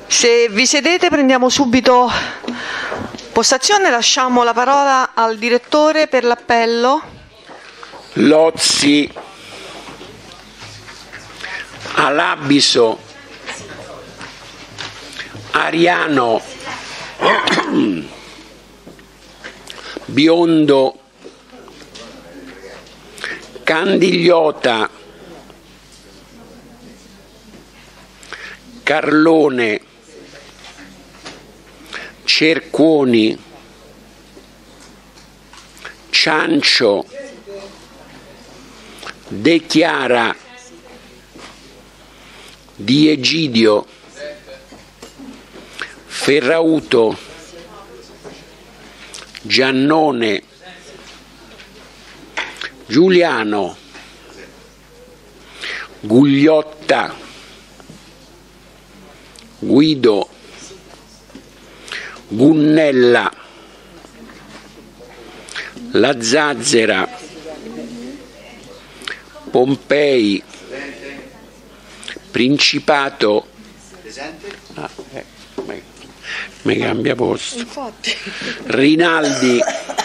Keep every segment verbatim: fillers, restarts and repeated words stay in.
Se vi sedete prendiamo subito postazione, lasciamo la parola al direttore per l'appello. Lozzi, Alabiso, Ariano, Biondo, Candigliota, Carlone, Cercuoni, Ciancio, De Chiara, Di Egidio, Ferrauto, Giannone, Giuliano, Gugliotta, Guido, Gunnella, La Zazzera, Pompei, Principato, ah, eh, mi cambia posto, infatti. Rinaldi,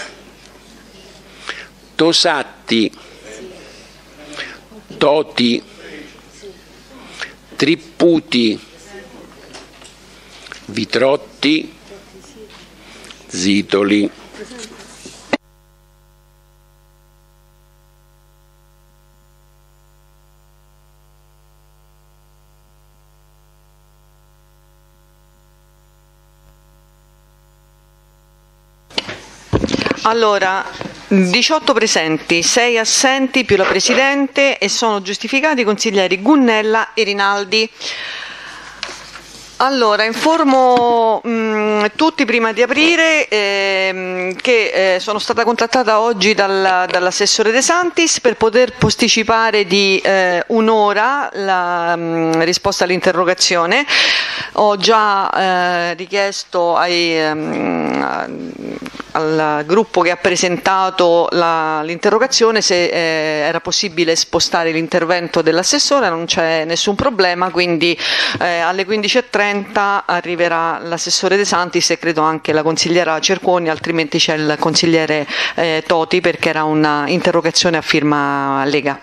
Tosatti, Toti, Tripputi, Vitrotti, Zitoli. Allora, diciotto presenti, sei assenti più la Presidente e sono giustificati i consiglieri Gunnella e Rinaldi. Allora, informo mh, tutti prima di aprire ehm, che eh, sono stata contattata oggi dal, dall'assessore De Santis per poter posticipare di eh, un'ora la mh, risposta all'interrogazione. Ho già eh, richiesto ai, ehm, al gruppo che ha presentato l'interrogazione se eh, era possibile spostare l'intervento dell'assessore, non c'è nessun problema, quindi eh, alle quindici e trenta arriverà l'assessore De Santis e credo anche la consigliera Cercuoni, altrimenti c'è il consigliere eh, Toti perché era una interrogazione a firma Lega.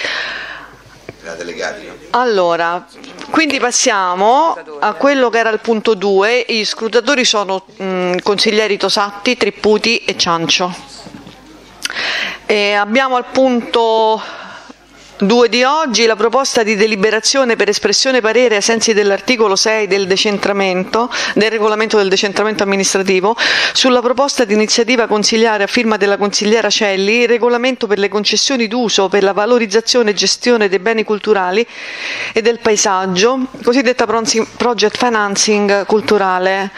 Allora, quindi passiamo a quello che era il punto due. I scrutatori sono mh, consiglieri Tosatti, Tripputi e Ciancio. E abbiamo al punto due di oggi la proposta di deliberazione per espressione parere ai sensi dell'articolo sei del decentramento, del regolamento del decentramento amministrativo, sulla proposta di iniziativa consigliare a firma della consigliera Celli, il regolamento per le concessioni d'uso per la valorizzazione e gestione dei beni culturali e del paesaggio, cosiddetta project financing culturale.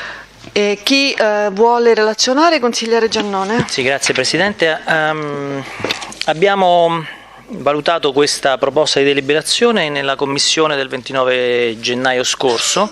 E chi eh, vuole relazionare? Consigliere Giannone. Sì, grazie Presidente. Um, abbiamo valutato questa proposta di deliberazione nella commissione del ventinove gennaio scorso.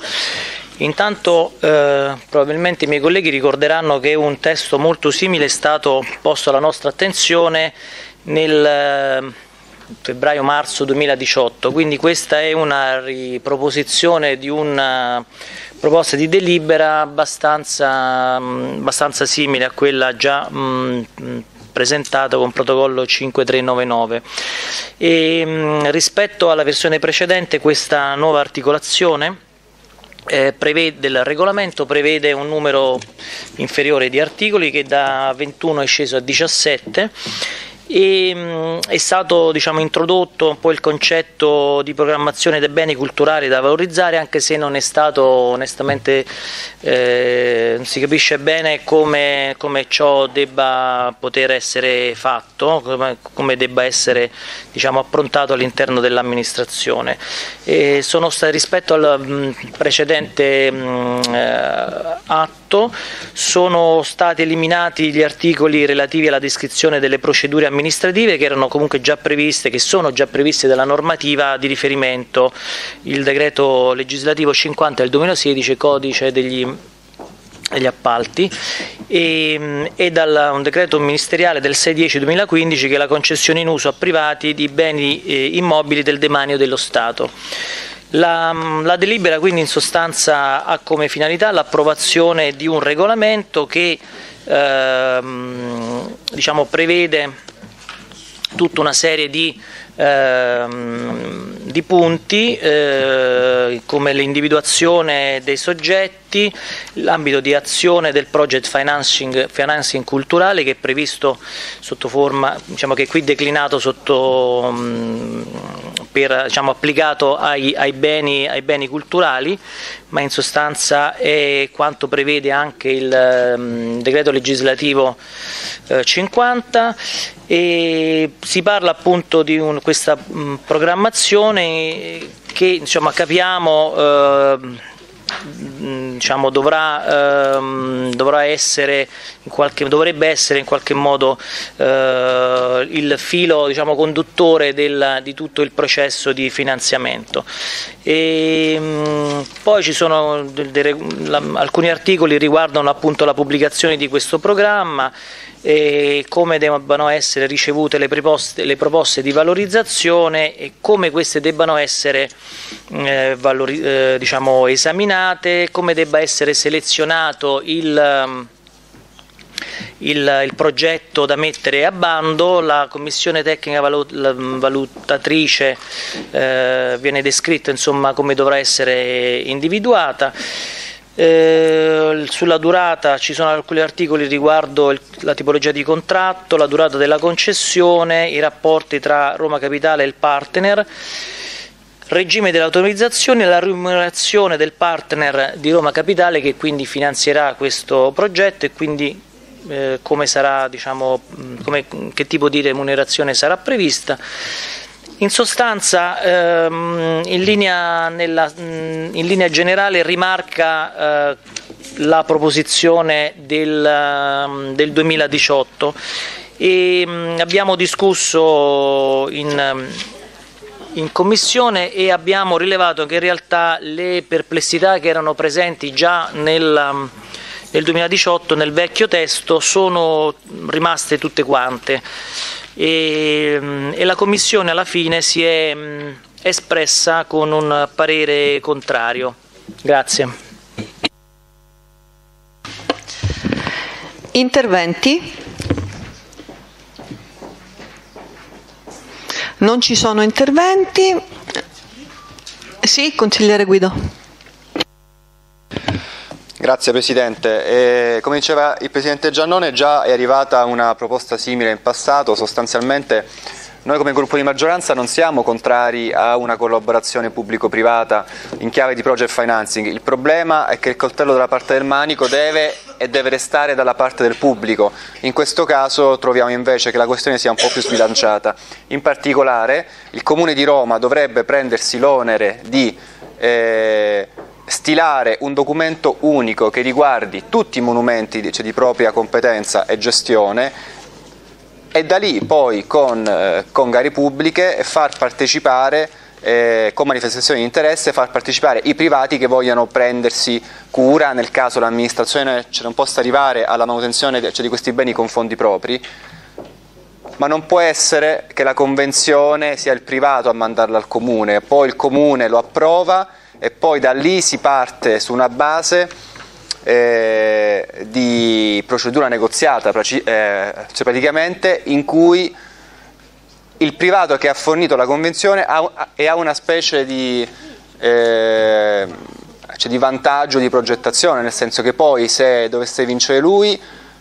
Intanto eh, probabilmente i miei colleghi ricorderanno che un testo molto simile è stato posto alla nostra attenzione nel eh, febbraio-marzo duemiladiciotto, quindi questa è una riproposizione di una proposta di delibera abbastanza, abbastanza simile a quella già mh, presentato con protocollo cinquemilatrecentonovantanove. E, mh, rispetto alla versione precedente, questa nuova articolazione eh, prevede, del regolamento prevede un numero inferiore di articoli che da ventuno è sceso a diciassette. E, mh, è stato diciamo, introdotto un po' il concetto di programmazione dei beni culturali da valorizzare, anche se non è stato onestamente, eh, non si capisce bene come, come ciò debba poter essere fatto, come, come debba essere diciamo, approntato all'interno dell'amministrazione. Sono stati, rispetto al mh, precedente mh, eh, atto, sono stati eliminati gli articoli relativi alla descrizione delle procedure amministrative che erano comunque già previste, che sono già previste dalla normativa di riferimento, il decreto legislativo cinquanta del duemilasedici, codice degli, degli appalti, e, e da un decreto ministeriale del sei dieci duemilaquindici che è la concessione in uso a privati di beni eh, immobili del demanio dello Stato. La, la delibera quindi in sostanza ha come finalità l'approvazione di un regolamento che ehm, diciamo, prevede tutta una serie di, ehm, di punti eh, come l'individuazione dei soggetti, l'ambito di azione del project financing, financing culturale, che è previsto sotto forma, diciamo che è qui declinato sotto mh, per, diciamo, applicato ai, ai, beni, ai beni culturali, ma in sostanza è quanto prevede anche il um, decreto legislativo eh, cinquanta, e si parla appunto di un, questa um, programmazione che, insomma, capiamo eh, diciamo, dovrà, ehm, dovrà essere in qualche, dovrebbe essere in qualche modo eh, il filo, diciamo, conduttore del, di tutto il processo di finanziamento. E, mh, poi ci sono de, de, la, alcuni articoli riguardano appunto la pubblicazione di questo programma e come debbano essere ricevute le proposte, le proposte di valorizzazione e come queste debbano essere eh, valori, eh, diciamo, esaminate, come debba essere selezionato il, il, il progetto da mettere a bando. La commissione tecnica valutatrice eh, viene descritta, insomma, come dovrà essere individuata. Eh, sulla durata ci sono alcuni articoli riguardo il, la tipologia di contratto, la durata della concessione, i rapporti tra Roma Capitale e il partner, regime dell'autorizzazione e la remunerazione del partner di Roma Capitale, che quindi finanzierà questo progetto, e quindi eh, come sarà, diciamo, come, che tipo di remunerazione sarà prevista. In sostanza, ehm, in, linea nella, in linea generale rimarca eh, la proposizione del, del duemiladiciotto, e mh, abbiamo discusso in, in commissione e abbiamo rilevato che in realtà le perplessità che erano presenti già nel, nel duemiladiciotto nel vecchio testo sono rimaste tutte quante. E, e la Commissione alla fine si è mh, espressa con un parere contrario. Grazie. Interventi? Non ci sono interventi. Sì, consigliere Guido. Grazie Presidente. Eh, come diceva il Presidente Giannone, già è arrivata una proposta simile in passato. Sostanzialmente noi come gruppo di maggioranza non siamo contrari a una collaborazione pubblico-privata in chiave di project financing. Il problema è che il coltello dalla parte del manico deve e deve restare dalla parte del pubblico. In questo caso troviamo invece che la questione sia un po' più sbilanciata. In particolare il Comune di Roma dovrebbe prendersi l'onere di eh, stilare un documento unico che riguardi tutti i monumenti, cioè, di propria competenza e gestione, e da lì poi con, eh, con gare pubbliche far partecipare, eh, con manifestazioni di interesse, far partecipare i privati che vogliano prendersi cura, nel caso l'amministrazione cioè, non possa arrivare alla manutenzione cioè, di questi beni con fondi propri, ma non può essere che la convenzione sia il privato a mandarla al comune, poi il comune lo approva e poi da lì si parte su una base eh, di procedura negoziata, eh, cioè praticamente in cui il privato che ha fornito la convenzione ha, e ha una specie di, eh, cioè di vantaggio di progettazione, nel senso che poi se dovesse vincere lui,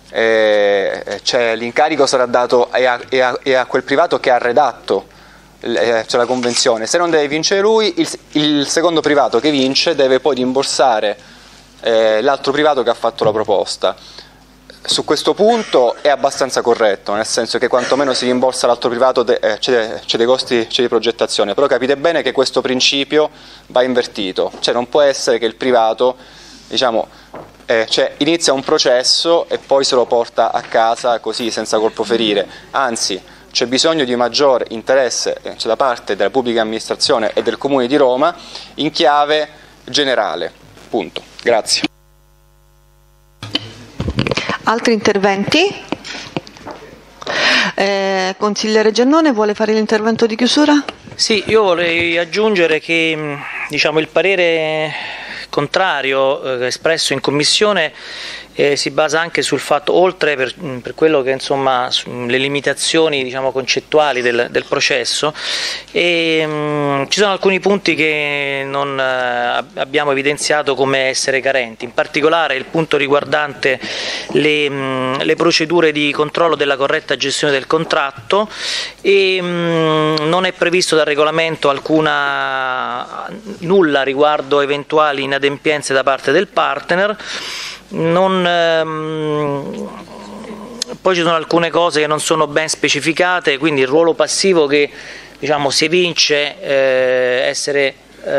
eh, cioè, l'incarico sarà dato e a, e, a, e a quel privato che ha redatto cioè la convenzione. Se non deve vincere lui, il, il secondo privato che vince deve poi rimborsare eh, l'altro privato che ha fatto la proposta. Su questo punto è abbastanza corretto, nel senso che quantomeno si rimborsa l'altro privato, de, eh, c'è, c'è dei costi c'è di progettazione, però capite bene che questo principio va invertito, cioè non può essere che il privato, diciamo, eh, cioè inizia un processo e poi se lo porta a casa così senza colpo ferire, anzi c'è bisogno di maggior interesse cioè, da parte della pubblica amministrazione e del Comune di Roma in chiave generale. Punto. Grazie. Altri interventi? Eh, consigliere Giannone, vuole fare l'intervento di chiusura? Sì, io vorrei aggiungere che diciamo, il parere contrario eh, espresso in Commissione eh, si basa anche sul fatto, oltre per, per quello che insomma le limitazioni diciamo, concettuali del, del processo, e, mh, ci sono alcuni punti che non eh, abbiamo evidenziato come essere carenti, in particolare il punto riguardante le, mh, le procedure di controllo della corretta gestione del contratto, e mh, non è previsto dal regolamento alcuna nulla riguardo eventuali inadempienze da parte del partner. Non, ehm, poi ci sono alcune cose che non sono ben specificate, quindi il ruolo passivo che diciamo, si evince eh, essere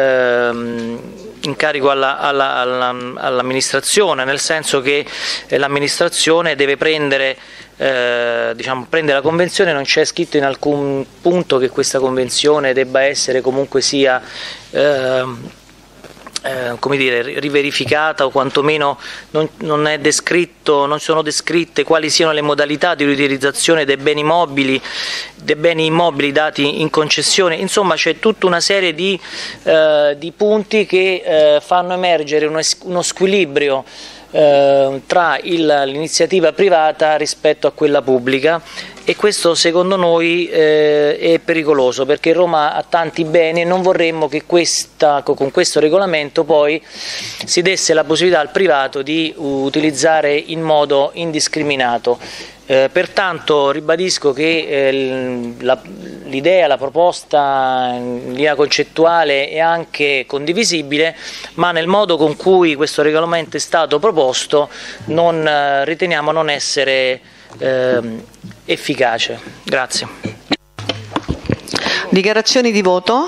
ehm, in carico alla, alla, alla, all'amministrazione, nel senso che eh, l'amministrazione deve prendere, eh, diciamo, prende la convenzione, non c'è scritto in alcun punto che questa convenzione debba essere comunque sia eh, Eh, come dire, riverificata, o quantomeno non, non è descritto, non sono descritte quali siano le modalità di utilizzazione dei beni mobili, dei beni immobili dati in concessione. Insomma, c'è tutta una serie di, eh, di punti che eh, fanno emergere uno, uno squilibrio eh, tra l'iniziativa privata rispetto a quella pubblica, e questo secondo noi eh, è pericoloso, perché Roma ha tanti beni e non vorremmo che questa, con questo regolamento poi si desse la possibilità al privato di utilizzare in modo indiscriminato. Eh, pertanto ribadisco che eh, l'idea, la proposta in linea concettuale è anche condivisibile, ma nel modo con cui questo regolamento è stato proposto non eh, riteniamo non essere eh, efficace. Grazie. Dichiarazioni di voto?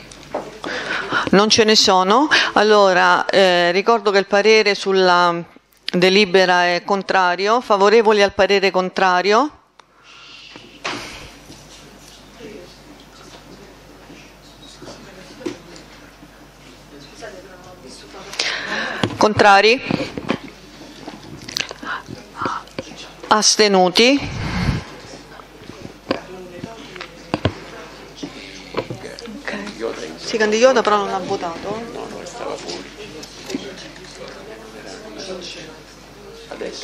Non ce ne sono. Allora eh, ricordo che il parere sulla delibera è contrario. Favorevoli al parere contrario? Contrari? Astenuti? Okay. Si candidata però non ha votato? No, no, stava fuori. Adesso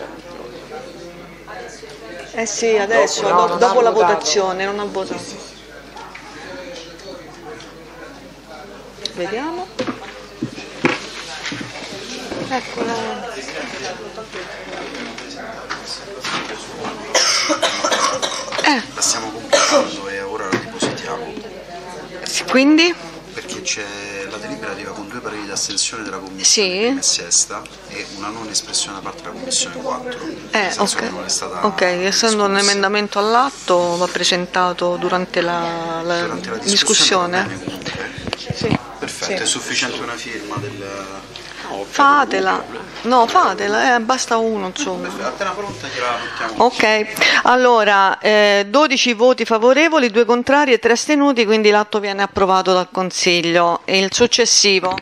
Eh sì, adesso, dopo, no, dopo, dopo la votato. votazione, non ha votato. Sì, sì, sì. Vediamo. Eccola. Eh. La stiamo completando e ora la depositiamo. Quindi? Perché c'è la delibera arriva con due pareri di astensione della commissione sì. prima e sesta e una non espressione da parte della commissione quattro. Eh, ok, ok, essendo un emendamento all'atto va presentato durante la, la, durante la discussione. discussione. Sì. Perfetto, sì. È sufficiente una firma del... Fatela, no fatela, eh, basta uno insomma. Appena pronta gliela mettiamo. Ok, allora eh, dodici voti favorevoli, due contrari e tre astenuti, quindi l'atto viene approvato dal Consiglio. E il successivo?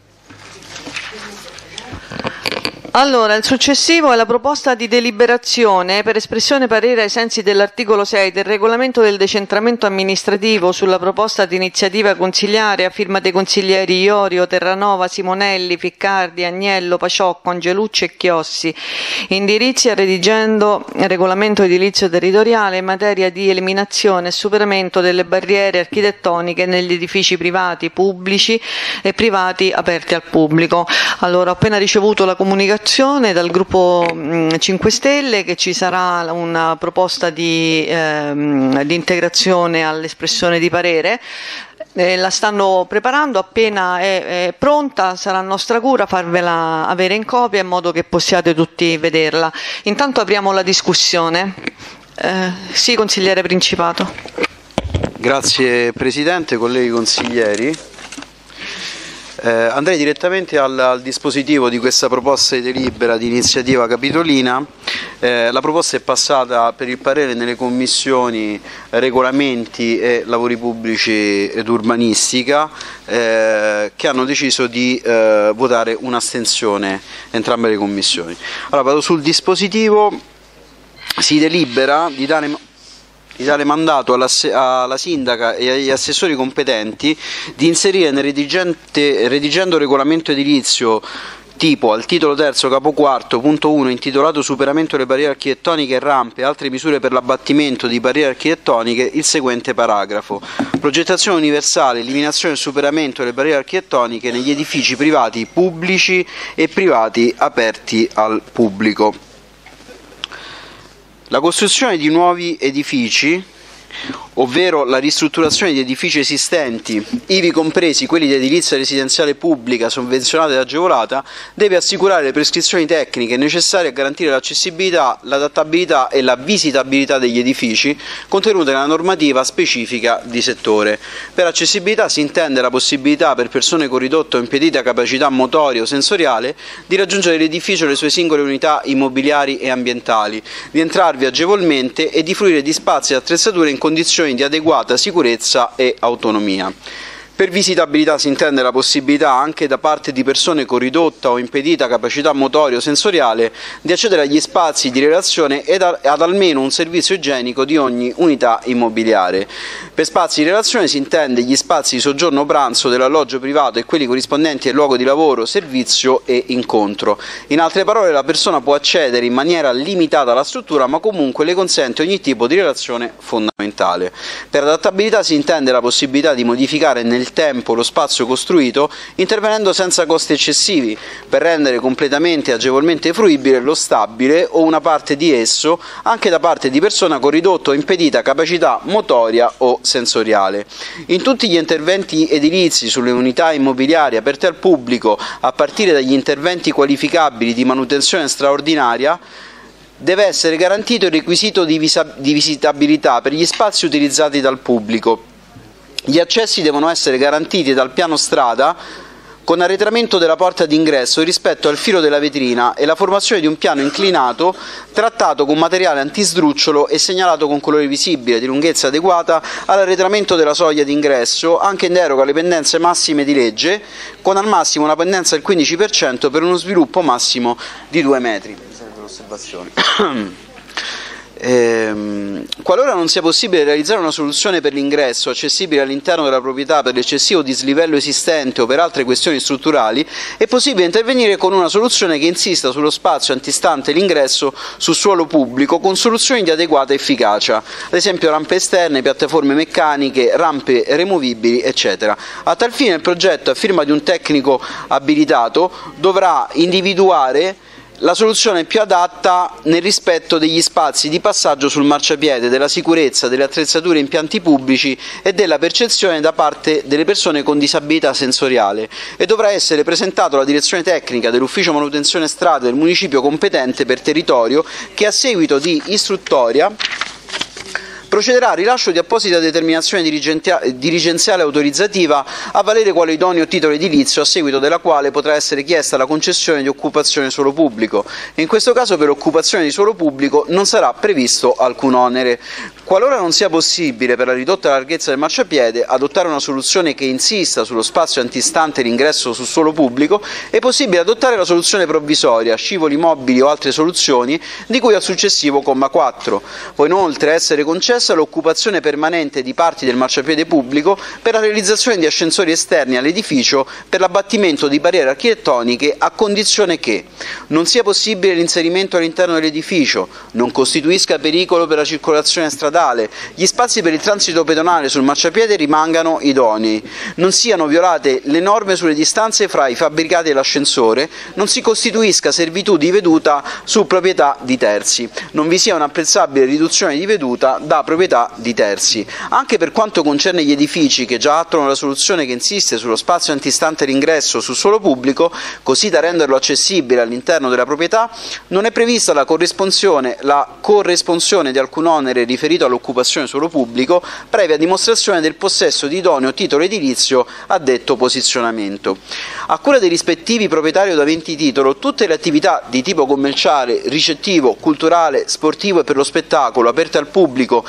Allora, il successivo è la proposta di deliberazione per espressione parere ai sensi dell'articolo sei del regolamento del decentramento amministrativo sulla proposta di iniziativa consigliare a firma dei consiglieri Iorio, Terranova, Simonelli, Ficcardi, Agnello, Paciocco, Angelucci e Chiossi, indirizzi a redigendo regolamento edilizio territoriale in materia di eliminazione e superamento delle barriere architettoniche negli edifici privati, pubblici e privati aperti al pubblico. Allora, ho appena ricevuto la comunicazione dal gruppo cinque Stelle che ci sarà una proposta di, ehm, di integrazione all'espressione di parere. Eh, la stanno preparando, appena è, è pronta sarà nostra cura farvela avere in copia in modo che possiate tutti vederla. Intanto apriamo la discussione. Eh, sì, consigliere Principato. Grazie Presidente, colleghi consiglieri. Eh, andrei direttamente al, al dispositivo di questa proposta di delibera di iniziativa capitolina. Eh, la proposta è passata per il parere nelle commissioni regolamenti e lavori pubblici ed urbanistica, eh, che hanno deciso di eh, votare un'astensione entrambe le commissioni. Allora vado sul dispositivo. Si delibera di dare di dare mandato alla, alla sindaca e agli assessori competenti di inserire nel redigente, redigendo regolamento edilizio tipo al titolo terzo capo quarto punto uno intitolato Superamento delle barriere architettoniche e rampe e altre misure per l'abbattimento di barriere architettoniche il seguente paragrafo: progettazione universale, eliminazione e superamento delle barriere architettoniche negli edifici privati pubblici e privati aperti al pubblico. La costruzione di nuovi edifici, ovvero la ristrutturazione di edifici esistenti, ivi compresi quelli di edilizia residenziale pubblica sovvenzionata ed agevolata, deve assicurare le prescrizioni tecniche necessarie a garantire l'accessibilità, l'adattabilità e la visitabilità degli edifici contenute nella normativa specifica di settore. Per accessibilità si intende la possibilità per persone con ridotta o impedita capacità motoria o sensoriale di raggiungere l'edificio e le sue singole unità immobiliari e ambientali, di entrarvi agevolmente e di fruire di spazi e attrezzature in condizioni di adeguata sicurezza e autonomia. Per visitabilità si intende la possibilità anche da parte di persone con ridotta o impedita capacità motoria o sensoriale di accedere agli spazi di relazione ed ad almeno un servizio igienico di ogni unità immobiliare. Per spazi di relazione si intende gli spazi di soggiorno pranzo dell'alloggio privato e quelli corrispondenti al luogo di lavoro, servizio e incontro. In altre parole, la persona può accedere in maniera limitata alla struttura, ma comunque le consente ogni tipo di relazione fondamentale. Per adattabilità si intende la possibilità di modificare nel tempo lo spazio costruito intervenendo senza costi eccessivi per rendere completamente e agevolmente fruibile lo stabile o una parte di esso anche da parte di persona con ridotta o impedita capacità motoria o sensoriale. In tutti gli interventi edilizi sulle unità immobiliari aperte al pubblico, a partire dagli interventi qualificabili di manutenzione straordinaria, deve essere garantito il requisito di, visa- di visitabilità per gli spazi utilizzati dal pubblico. Gli accessi devono essere garantiti dal piano strada con arretramento della porta d'ingresso rispetto al filo della vetrina e la formazione di un piano inclinato trattato con materiale antisdrucciolo e segnalato con colore visibile di lunghezza adeguata all'arretramento della soglia d'ingresso, anche in deroga alle pendenze massime di legge, con al massimo una pendenza del quindici per cento per uno sviluppo massimo di due metri. Ehm, qualora non sia possibile realizzare una soluzione per l'ingresso accessibile all'interno della proprietà per l'eccessivo dislivello esistente o per altre questioni strutturali, è possibile intervenire con una soluzione che insista sullo spazio antistante l'ingresso sul suolo pubblico con soluzioni di adeguata efficacia, ad esempio rampe esterne, piattaforme meccaniche, rampe removibili, eccetera. A tal fine il progetto, a firma di un tecnico abilitato, dovrà individuare la soluzione più adatta nel rispetto degli spazi di passaggio sul marciapiede, della sicurezza, delle attrezzature e impianti pubblici e della percezione da parte delle persone con disabilità sensoriale, e dovrà essere presentato alla direzione tecnica dell'ufficio manutenzione strade del municipio competente per territorio, che a seguito di istruttoria procederà al rilascio di apposita determinazione dirigenziale autorizzativa a valere quale idoneo titolo edilizio, a seguito della quale potrà essere chiesta la concessione di occupazione suolo pubblico. In questo caso per l'occupazione di suolo pubblico non sarà previsto alcun onere. Qualora non sia possibile, per la ridotta larghezza del marciapiede, adottare una soluzione che insista sullo spazio antistante l'ingresso sul suolo pubblico, è possibile adottare la soluzione provvisoria, scivoli mobili o altre soluzioni, di cui al successivo comma quattro. Può inoltre essere concessa l'occupazione permanente di parti del marciapiede pubblico per la realizzazione di ascensori esterni all'edificio per l'abbattimento di barriere architettoniche, a condizione che non sia possibile l'inserimento all'interno dell'edificio, non costituisca pericolo per la circolazione stradale, gli spazi per il transito pedonale sul marciapiede rimangano idonei, non siano violate le norme sulle distanze fra i fabbricati e l'ascensore, non si costituisca servitù di veduta su proprietà di terzi, non vi sia un'apprezzabile riduzione di veduta da proprietà di terzi. Anche per quanto concerne gli edifici che già attuano la soluzione che insiste sullo spazio antistante l'ingresso sul suolo pubblico, così da renderlo accessibile all'interno della proprietà, non è prevista la corresponsione, la corresponsione di alcun onere riferito all'occupazione suolo pubblico, previa dimostrazione del possesso di idoneo titolo edilizio a detto posizionamento. A cura dei rispettivi proprietari o aventi titolo, tutte le attività di tipo commerciale, ricettivo, culturale, sportivo e per lo spettacolo aperte al pubblico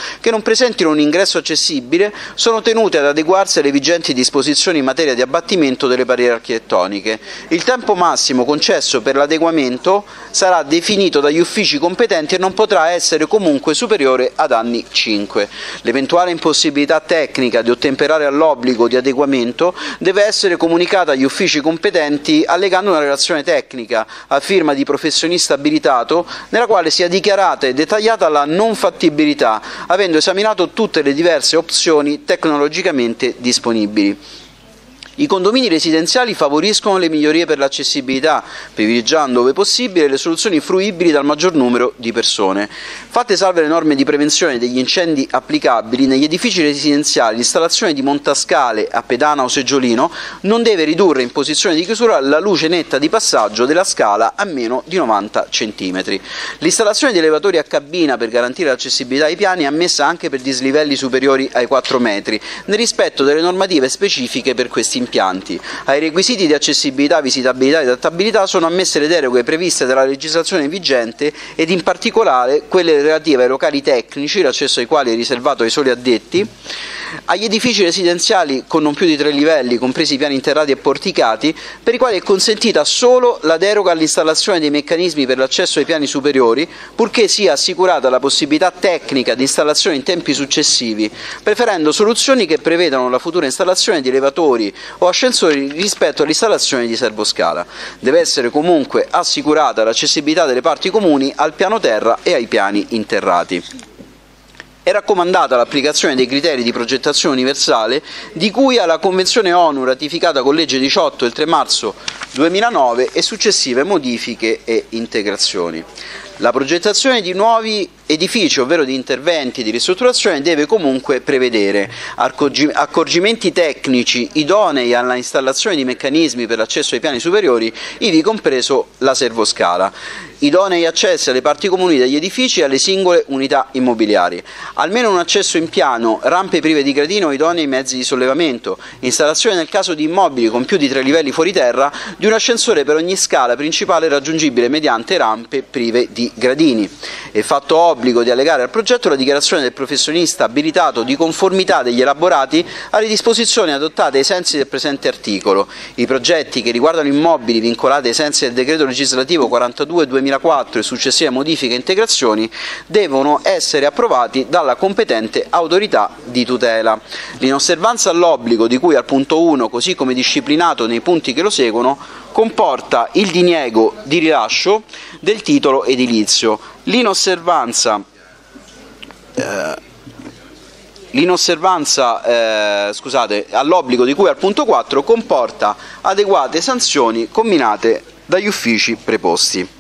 che non presentino un ingresso accessibile sono tenute ad adeguarsi alle vigenti disposizioni in materia di abbattimento delle barriere architettoniche. Il tempo massimo concesso per l'adeguamento sarà definito dagli uffici competenti e non potrà essere comunque superiore ad anni cinque. L'eventuale impossibilità tecnica di ottemperare all'obbligo di adeguamento deve essere comunicata agli uffici competenti allegando una relazione tecnica a firma di professionista abilitato nella quale sia dichiarata e dettagliata la non fattibilità, avendo esaminato tutte le diverse opzioni tecnologicamente disponibili. I condomini residenziali favoriscono le migliorie per l'accessibilità, privilegiando ove possibile le soluzioni fruibili dal maggior numero di persone. Fatte salve le norme di prevenzione degli incendi applicabili, negli edifici residenziali l'installazione di montascale a pedana o seggiolino non deve ridurre in posizione di chiusura la luce netta di passaggio della scala a meno di novanta centimetri. L'installazione di elevatori a cabina per garantire l'accessibilità ai piani è ammessa anche per dislivelli superiori ai quattro metri, nel rispetto delle normative specifiche per questi impianti. Impianti. Ai requisiti di accessibilità, visitabilità e adattabilità sono ammesse le deroghe previste dalla legislazione vigente ed in particolare quelle relative ai locali tecnici, l'accesso ai quali è riservato ai soli addetti, agli edifici residenziali con non più di tre livelli, compresi i piani interrati e porticati, per i quali è consentita solo la deroga all'installazione dei meccanismi per l'accesso ai piani superiori, purché sia assicurata la possibilità tecnica di installazione in tempi successivi, preferendo soluzioni che prevedano la futura installazione di elevatori o ascensori rispetto all'installazione di servoscala. Deve essere comunque assicurata l'accessibilità delle parti comuni al piano terra e ai piani interrati. È raccomandata l'applicazione dei criteri di progettazione universale di cui alla Convenzione ONU ratificata con legge diciotto del tre marzo duemilanove e successive modifiche e integrazioni. La progettazione di nuovi edifici, ovvero di interventi di ristrutturazione, deve comunque prevedere accorgimenti tecnici idonei alla installazione di meccanismi per l'accesso ai piani superiori, ivi compreso la servoscala, idonei accessi alle parti comuni degli edifici e alle singole unità immobiliari, almeno un accesso in piano, rampe prive di gradino o idonei mezzi di sollevamento, installazione nel caso di immobili con più di tre livelli fuori terra di un ascensore per ogni scala principale raggiungibile mediante rampe prive di gradini. È fatto obbligo di allegare al progetto la dichiarazione del professionista abilitato di conformità degli elaborati alle disposizioni adottate ai sensi del presente articolo. I progetti che riguardano immobili vincolati ai sensi del decreto legislativo quarantadue duemilaquattro e successive modifiche e integrazioni devono essere approvati dalla competente autorità di tutela. L'inosservanza all'obbligo di cui al punto uno, così come disciplinato nei punti che lo seguono, comporta il diniego di rilascio del titolo edilizio. L'inosservanza eh, L'inosservanza eh, scusate, all'obbligo di cui al punto quattro comporta adeguate sanzioni comminate dagli uffici preposti.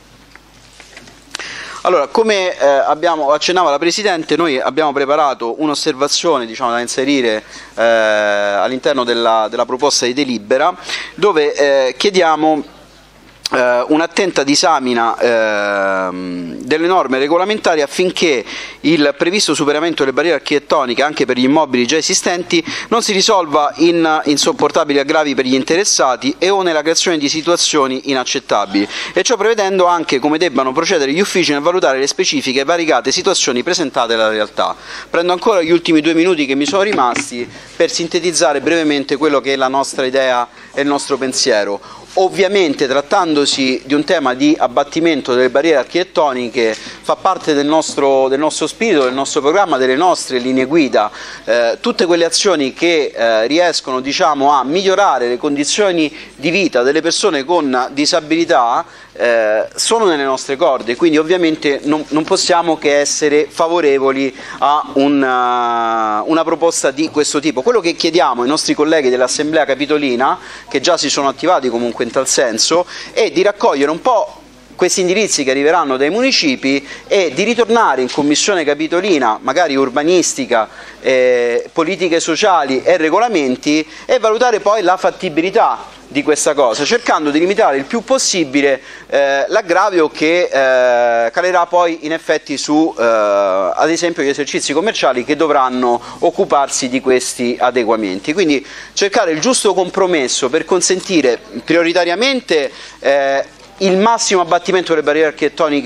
Allora, come eh, abbiamo, accennava la Presidente, noi abbiamo preparato un'osservazione, diciamo, da inserire eh, all'interno della, della proposta di delibera, dove eh, chiediamo Uh, un'attenta disamina uh, delle norme regolamentari affinché il previsto superamento delle barriere architettoniche anche per gli immobili già esistenti non si risolva in insopportabili aggravi per gli interessati e o nella creazione di situazioni inaccettabili, e ciò prevedendo anche come debbano procedere gli uffici nel valutare le specifiche e variegate situazioni presentate dalla realtà. Prendo ancora gli ultimi due minuti che mi sono rimasti per sintetizzare brevemente quello che è la nostra idea e il nostro pensiero. Ovviamente, trattandosi di un tema di abbattimento delle barriere architettoniche, fa parte del nostro, del nostro spirito, del nostro programma, delle nostre linee guida, eh, tutte quelle azioni che eh, riescono, diciamo, a migliorare le condizioni di vita delle persone con disabilità eh, sono nelle nostre corde, quindi ovviamente non, non possiamo che essere favorevoli a una, una proposta di questo tipo. Quello che chiediamo ai nostri colleghi dell'Assemblea Capitolina, che già si sono attivati comunque in tal senso, è di raccogliere un po' questi indirizzi che arriveranno dai municipi e di ritornare in Commissione Capitolina, magari urbanistica, eh, politiche sociali e regolamenti, e valutare poi la fattibilità di questa cosa, cercando di limitare il più possibile eh, l'aggravio che eh, calerà poi in effetti su eh, ad esempio gli esercizi commerciali che dovranno occuparsi di questi adeguamenti. Quindi cercare il giusto compromesso per consentire prioritariamente eh, il massimo abbattimento delle barriere architettoniche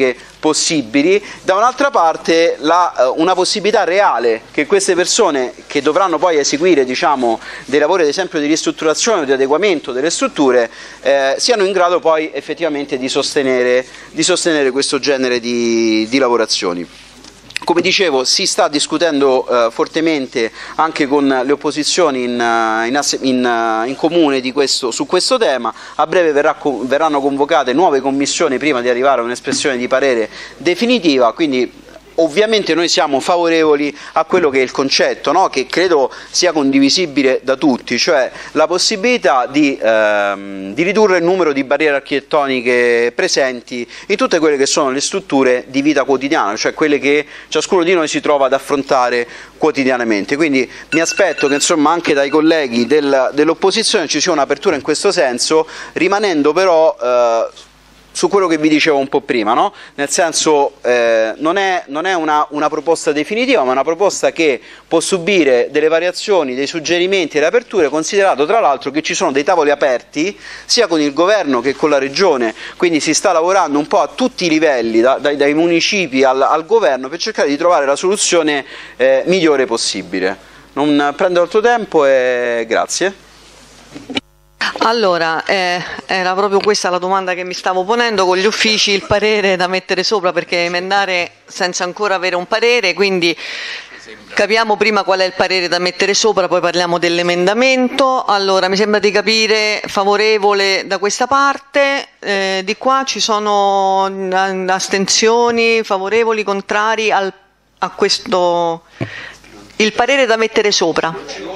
possibili, da un'altra parte la, una possibilità reale che queste persone che dovranno poi eseguire, diciamo, dei lavori ad esempio di ristrutturazione o di adeguamento delle strutture eh, siano in grado poi effettivamente di sostenere, di sostenere questo genere di, di lavorazioni. Come dicevo, si sta discutendo eh, fortemente anche con le opposizioni in, in, in, in comune di questo, su questo tema. A breve verrà, verranno convocate nuove commissioni prima di arrivare a un'espressione di parere definitiva, quindi ovviamente noi siamo favorevoli a quello che è il concetto, no? Che credo sia condivisibile da tutti, cioè la possibilità di, ehm, di ridurre il numero di barriere architettoniche presenti in tutte quelle che sono le strutture di vita quotidiana, cioè quelle che ciascuno di noi si trova ad affrontare quotidianamente. Quindi mi aspetto che insomma anche dai colleghi del, dell'opposizione ci sia un'apertura in questo senso, rimanendo però eh, su quello che vi dicevo un po' prima, no? Nel senso eh, non è, non è una, una proposta definitiva, ma una proposta che può subire delle variazioni, dei suggerimenti e delle aperture, considerato tra l'altro che ci sono dei tavoli aperti sia con il governo che con la regione, quindi si sta lavorando un po' a tutti i livelli, da, dai, dai municipi al, al governo, per cercare di trovare la soluzione eh, migliore possibile. Non prendo altro tempo e grazie. Allora, eh, era proprio questa la domanda che mi stavo ponendo con gli uffici, il parere da mettere sopra, perché emendare senza ancora avere un parere, quindi capiamo prima qual è il parere da mettere sopra, poi parliamo dell'emendamento. Allora, mi sembra di capire favorevole da questa parte, eh, di qua ci sono astensioni, favorevoli, contrari al, a questo, il parere da mettere sopra.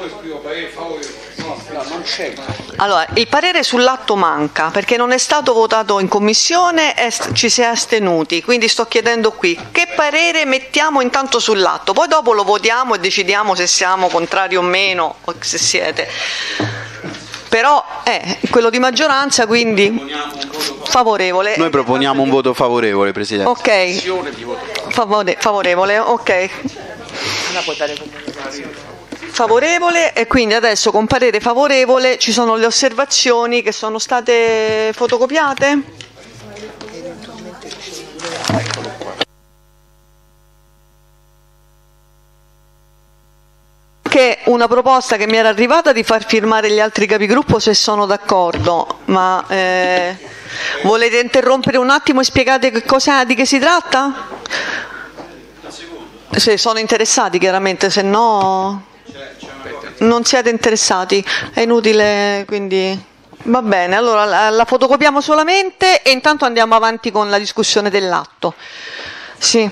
Allora, il parere sull'atto manca perché non è stato votato in commissione e ci si è astenuti, quindi sto chiedendo qui che parere mettiamo intanto sull'atto, poi dopo lo votiamo e decidiamo se siamo contrari o meno, o se siete. Però è quello di maggioranza, quindi favorevole. Noi proponiamo un voto favorevole, Presidente. Ok, Favore, favorevole, ok. Favorevole, e quindi adesso con parere favorevole ci sono le osservazioni che sono state fotocopiate. Che una proposta che mi era arrivata di far firmare gli altri capigruppo se sono d'accordo, ma eh, volete interrompere un attimo e spiegate che cosa, di che si tratta? Se sono interessati chiaramente, se no non siete interessati, è inutile, quindi va bene, allora la, la fotocopiamo solamente e intanto andiamo avanti con la discussione dell'atto. Sì.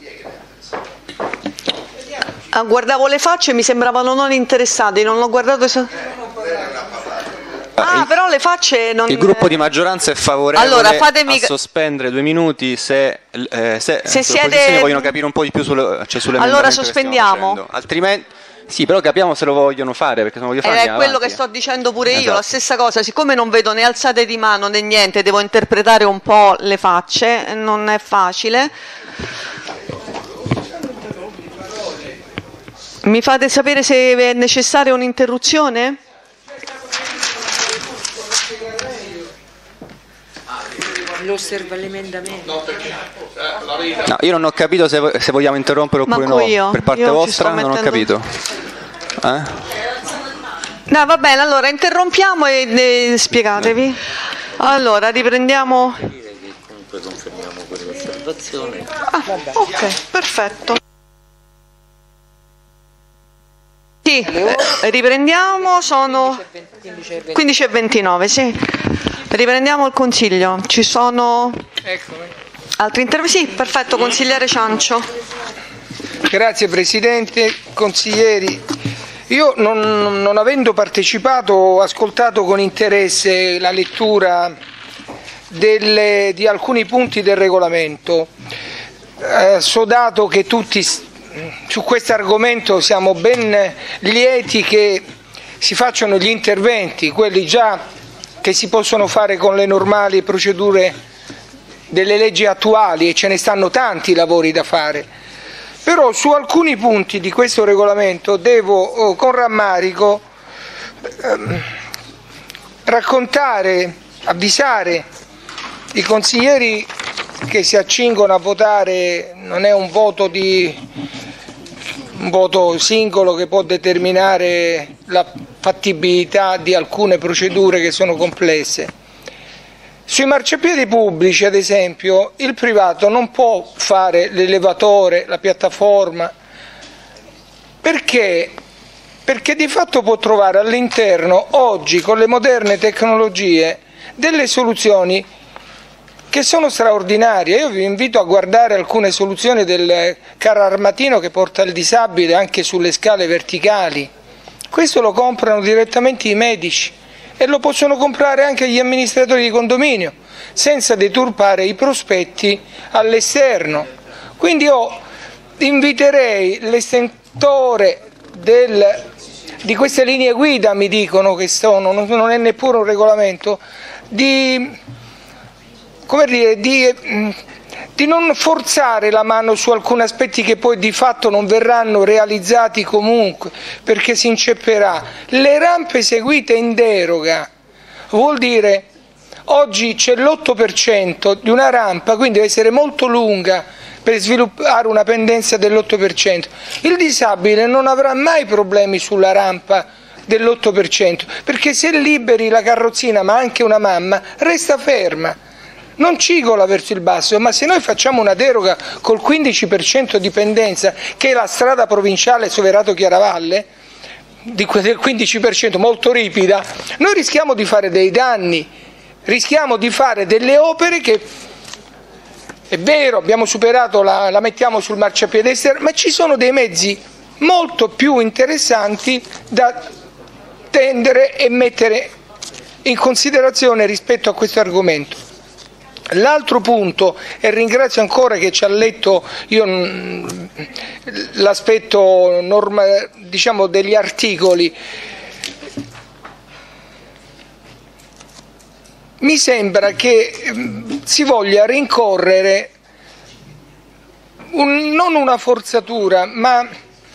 Ah, guardavo le facce e mi sembravano non interessati, non l'ho guardato esattamente. Ah, il, però le facce non... Il gruppo di maggioranza è favorevole allora, fatemi... a sospendere due minuti se, eh, se, se siete... siete... vogliono capire un po' di più sulle, cioè allora sospendiamo. Altrimenti... Sì, però capiamo se lo vogliono fare, perché se non voglio fare... È quello avanti. Che sto dicendo pure io, esatto. La stessa cosa, siccome non vedo né alzate di mano né niente, devo interpretare un po' le facce, non è facile. Mi fate sapere se è necessaria un'interruzione? Lo osserva l'emendamento. No, io non ho capito se, se vogliamo interrompere oppure Manco no. io. Per parte Io vostra non mettendo... ho capito. Eh? No, va bene, allora interrompiamo e, e spiegatevi. Allora, riprendiamo. Comunque confermiamo quell'osservazione. Ah, ok, perfetto. Sì, eh, riprendiamo, sono quindici e ventinove, sì. Riprendiamo il Consiglio. Ci sono altri interventi? Sì, perfetto, consigliere Ciancio. Grazie Presidente, consiglieri. Io non, non avendo partecipato ho ascoltato con interesse la lettura delle, di alcuni punti del regolamento. Eh, so dato che tutti su questo argomento siamo ben lieti che si facciano gli interventi, quelli già che si possono fare con le normali procedure delle leggi attuali, e ce ne stanno tanti lavori da fare. Però su alcuni punti di questo regolamento devo oh, con rammarico ehm, raccontare, avvisare i consiglieri che si accingono a votare non è un voto di un voto singolo che può determinare la fattibilità di alcune procedure che sono complesse. Sui marciapiedi pubblici, ad esempio, il privato non può fare l'elevatore, la piattaforma, perché? Perché di fatto può trovare all'interno, oggi, con le moderne tecnologie, delle soluzioni che sono straordinarie. Io vi invito a guardare alcune soluzioni del carro armatino che porta il disabile anche sulle scale verticali. Questo lo comprano direttamente i medici e lo possono comprare anche gli amministratori di condominio, senza deturpare i prospetti all'esterno. Quindi io inviterei l'estentore del, di queste linee guida, mi dicono che sono, non è neppure un regolamento, di, come dire, di, di non forzare la mano su alcuni aspetti che poi di fatto non verranno realizzati comunque, perché si incepperà. Le rampe eseguite in deroga vuol dire oggi c'è l'otto per cento di una rampa, quindi deve essere molto lunga per sviluppare una pendenza dell'otto per cento. Il disabile non avrà mai problemi sulla rampa dell'otto per cento, perché se liberi la carrozzina, ma anche una mamma, resta ferma, non cigola verso il basso. Ma se noi facciamo una deroga col quindici per cento di pendenza, che è la strada provinciale Soverato-Chiaravalle, di quel quindici per cento molto ripida, noi rischiamo di fare dei danni, rischiamo di fare delle opere che, è vero, abbiamo superato, la, la mettiamo sul marciapiede esterno, ma ci sono dei mezzi molto più interessanti da tendere e mettere in considerazione rispetto a questo argomento. L'altro punto, e ringrazio ancora che ci ha letto l'aspetto norma, diciamo, degli articoli, mi sembra che si voglia rincorrere un, non una forzatura, ma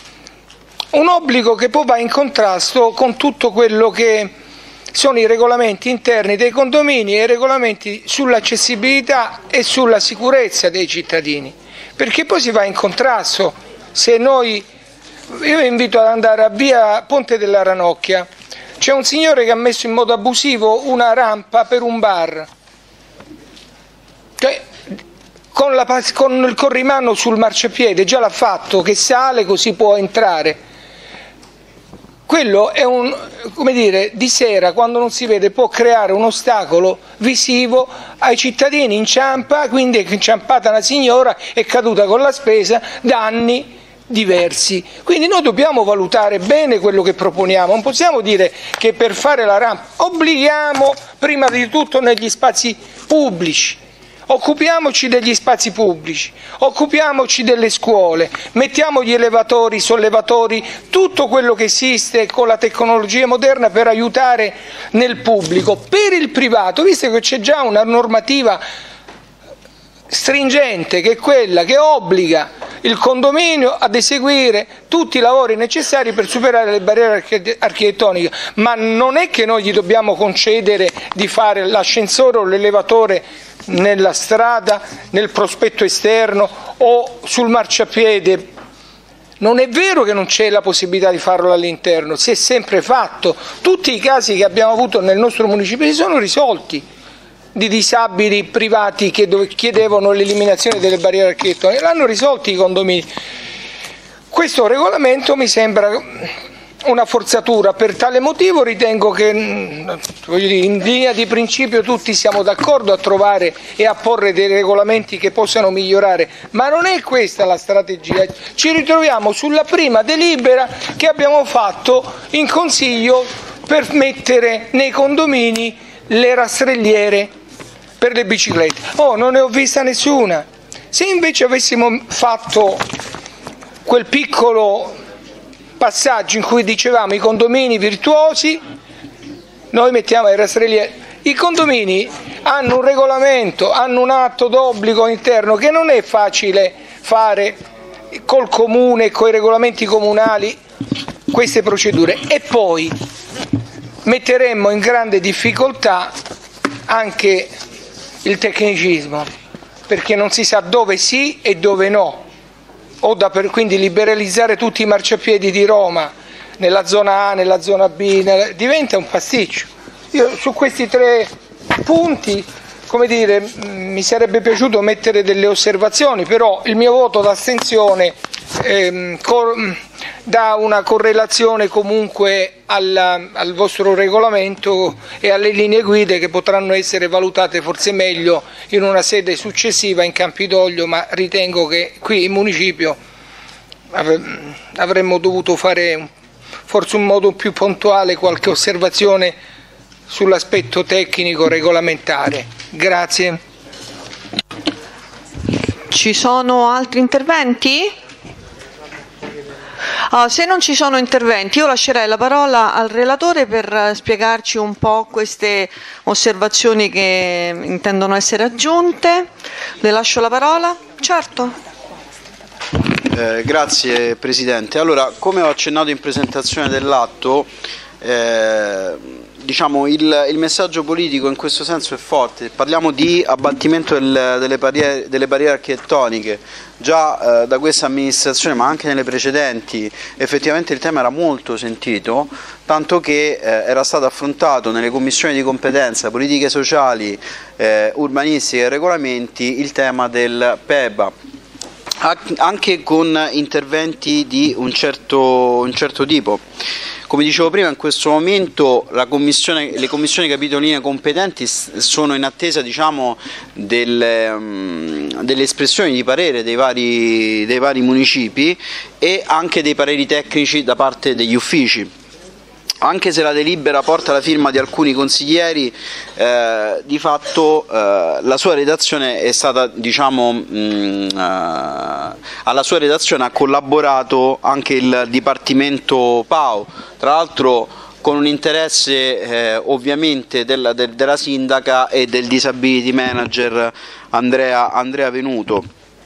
un obbligo che poi va in contrasto con tutto quello che sono i regolamenti interni dei condomini e i regolamenti sull'accessibilità e sulla sicurezza dei cittadini, perché poi si va in contrasto. Se noi, io vi invito ad andare a via Ponte della Ranocchia, c'è un signore che ha messo in modo abusivo una rampa per un bar, cioè, con, la, con il corrimano sul marciapiede, già l'ha fatto, che sale così può entrare. Quello è un, come dire, di sera, quando non si vede, può creare un ostacolo visivo ai cittadini, inciampa, quindi è inciampata una signora, è caduta con la spesa, danni diversi. Quindi noi dobbiamo valutare bene quello che proponiamo, non possiamo dire che per fare la rampa obblighiamo prima di tutto negli spazi pubblici. Occupiamoci degli spazi pubblici, occupiamoci delle scuole, mettiamo gli elevatori, i sollevatori, tutto quello che esiste con la tecnologia moderna per aiutare nel pubblico. Per il privato, visto che c'è già una normativa stringente che è quella che obbliga il condominio ad eseguire tutti i lavori necessari per superare le barriere architettoniche, ma non è che noi gli dobbiamo concedere di fare l'ascensore o l'elevatore nella strada, nel prospetto esterno o sul marciapiede. Non è vero che non c'è la possibilità di farlo all'interno, si è sempre fatto. Tutti i casi che abbiamo avuto nel nostro municipio si sono risolti, di disabili privati che chiedevano l'eliminazione delle barriere architettoniche, l'hanno risolti i condomini. Questo regolamento mi sembra una forzatura. Per tale motivo ritengo che, voglio dire, in linea di principio tutti siamo d'accordo a trovare e a porre dei regolamenti che possano migliorare, ma non è questa la strategia. Ci ritroviamo sulla prima delibera che abbiamo fatto in consiglio per mettere nei condomini le rastrelliere per le biciclette. Oh, non ne ho vista nessuna. Se invece avessimo fatto quel piccolo passaggio in cui dicevamo i condomini virtuosi, noi mettiamo le rastrelliere. I condomini hanno un regolamento, hanno un atto d'obbligo interno che non è facile fare col comune e con i regolamenti comunali queste procedure, e poi metteremmo in grande difficoltà anche il tecnicismo. perché non si sa dove sì e dove no, o da per, quindi liberalizzare tutti i marciapiedi di Roma nella zona A, nella zona B, nella, diventa un pasticcio. Io su questi tre punti, come dire, mi sarebbe piaciuto mettere delle osservazioni, però il mio voto d'astensione ehm, dà una correlazione comunque al, al vostro regolamento e alle linee guida che potranno essere valutate forse meglio in una sede successiva in Campidoglio, ma ritengo che qui in municipio avremmo dovuto fare forse in modo più puntuale qualche osservazione sull'aspetto tecnico regolamentare. Grazie. Ci sono altri interventi? Ah, se non ci sono interventi, io lascerei la parola al relatore per spiegarci un po' queste osservazioni che intendono essere aggiunte. Le lascio la parola. Certo. Eh, grazie Presidente. Allora, come ho accennato in presentazione dell'atto, eh, diciamo il, il messaggio politico in questo senso è forte. Parliamo di abbattimento del, delle, barriere, delle barriere architettoniche. Già eh, da questa amministrazione, ma anche nelle precedenti, effettivamente il tema era molto sentito, tanto che eh, era stato affrontato nelle commissioni di competenza, politiche sociali, eh, urbanistiche e regolamenti il tema del P E B A, anche con interventi di un certo, un certo tipo. Come dicevo prima, in questo momento la commissione, le commissioni capitoline competenti sono in attesa, diciamo, delle, um, delle espressioni di parere dei vari, dei vari municipi e anche dei pareri tecnici da parte degli uffici. Anche se la delibera porta la firma di alcuni consiglieri, eh, di fatto eh, la sua redazione è stata, diciamo, mh, eh, alla sua redazione ha collaborato anche il Dipartimento P A O, tra l'altro con un interesse eh, ovviamente della, de, della sindaca e del disability manager Andrea, Andrea Venuto.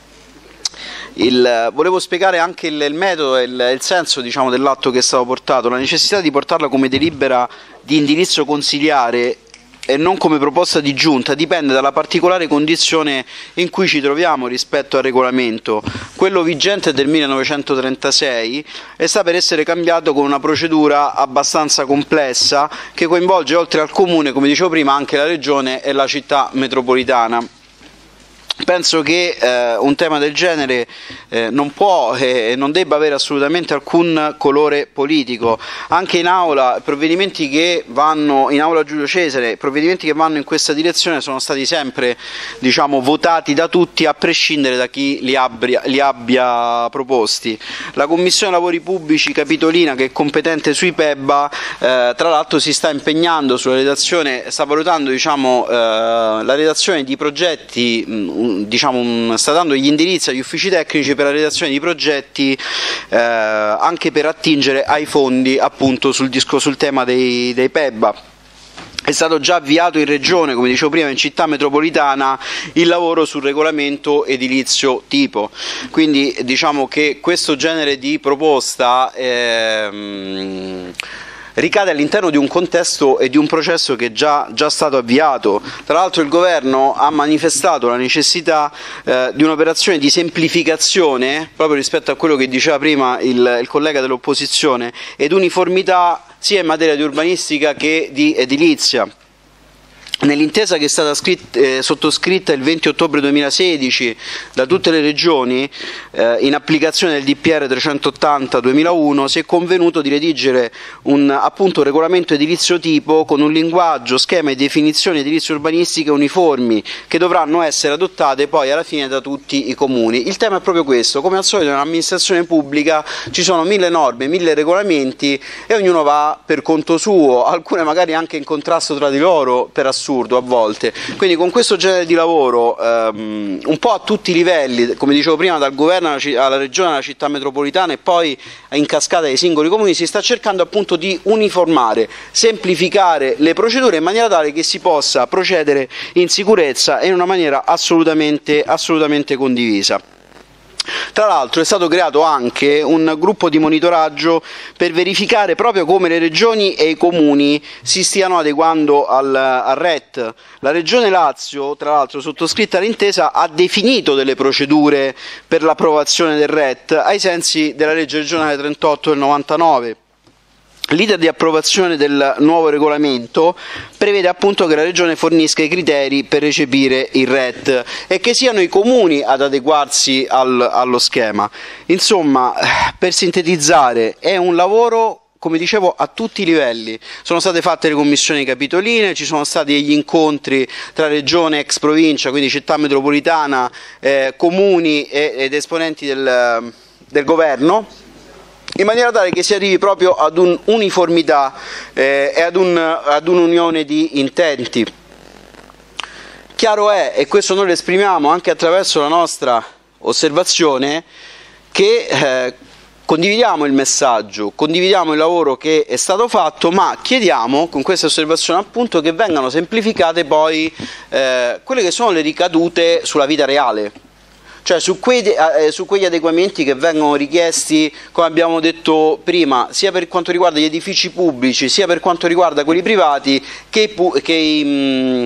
Il, volevo spiegare anche il, il metodo e il, il senso, diciamo, dell'atto che è stato portato, la necessità di portarla come delibera di indirizzo consiliare e non come proposta di giunta dipende dalla particolare condizione in cui ci troviamo rispetto al regolamento. Quello vigente del millenovecentotrentasei e sta per essere cambiato con una procedura abbastanza complessa che coinvolge oltre al Comune, come dicevo prima, anche la Regione e la città metropolitana. Penso che eh, un tema del genere eh, non può e eh, non debba avere assolutamente alcun colore politico. Anche in aula, provvedimenti che vanno in aula Giulio Cesare, provvedimenti che vanno in questa direzione sono stati sempre, diciamo, votati da tutti a prescindere da chi li abbia, li abbia proposti. La Commissione Lavori Pubblici Capitolina, che è competente sui P E B A, eh, tra l'altro si sta impegnando sulla redazione, sta valutando, diciamo, eh, la redazione di progetti, mh, diciamo, sta dando gli indirizzi agli uffici tecnici per la redazione di progetti eh, anche per attingere ai fondi, appunto, sul, disco, sul tema dei, dei P E B A. È stato già avviato in regione, come dicevo prima, in città metropolitana il lavoro sul regolamento edilizio tipo, quindi diciamo che questo genere di proposta ehm, ricade all'interno di un contesto e di un processo che è già, già stato avviato. Tra l'altro il Governo ha manifestato la necessità eh, di un'operazione di semplificazione, proprio rispetto a quello che diceva prima il, il collega dell'opposizione, ed uniformità sia in materia di urbanistica che di edilizia. Nell'intesa che è stata scritta, eh, sottoscritta il venti ottobre duemilasedici da tutte le regioni, eh, in applicazione del D P R trecentottanta duemilauno, si è convenuto di redigere un, appunto, regolamento edilizio tipo con un linguaggio, schema e definizioni edilizie urbanistiche uniformi che dovranno essere adottate poi alla fine da tutti i comuni. Il tema è proprio questo: come al solito nell'amministrazione pubblica ci sono mille norme, mille regolamenti e ognuno va per conto suo, alcune magari anche in contrasto tra di loro per assurdo a volte. Quindi con questo genere di lavoro ehm, un po' a tutti i livelli, come dicevo prima, dal governo alla, alla regione, alla città metropolitana e poi in cascata ai singoli comuni, si sta cercando appunto di uniformare, semplificare le procedure in maniera tale che si possa procedere in sicurezza e in una maniera assolutamente, assolutamente condivisa. Tra l'altro è stato creato anche un gruppo di monitoraggio per verificare proprio come le regioni e i comuni si stiano adeguando al, al R E T. La Regione Lazio, tra l'altro sottoscritta l'intesa, ha definito delle procedure per l'approvazione del R E T ai sensi della legge regionale trentotto del novantanove. L'iter di approvazione del nuovo regolamento prevede appunto che la Regione fornisca i criteri per recepire il R E T e che siano i comuni ad adeguarsi al, allo schema. Insomma, per sintetizzare, è un lavoro, come dicevo, a tutti i livelli. Sono state fatte le commissioni capitoline, ci sono stati degli incontri tra regione, ex provincia, quindi città metropolitana, eh, comuni e, ed esponenti del, del governo, in maniera tale che si arrivi proprio ad un'uniformità eh, e ad, un, ad un'unione di intenti. Chiaro è, e questo noi lo esprimiamo anche attraverso la nostra osservazione, che eh, condividiamo il messaggio, condividiamo il lavoro che è stato fatto, ma chiediamo con questa osservazione appunto che vengano semplificate poi eh, quelle che sono le ricadute sulla vita reale. Cioè su, quei, eh, su quegli adeguamenti che vengono richiesti, come abbiamo detto prima, sia per quanto riguarda gli edifici pubblici, sia per quanto riguarda quelli privati, che, che, i, mh,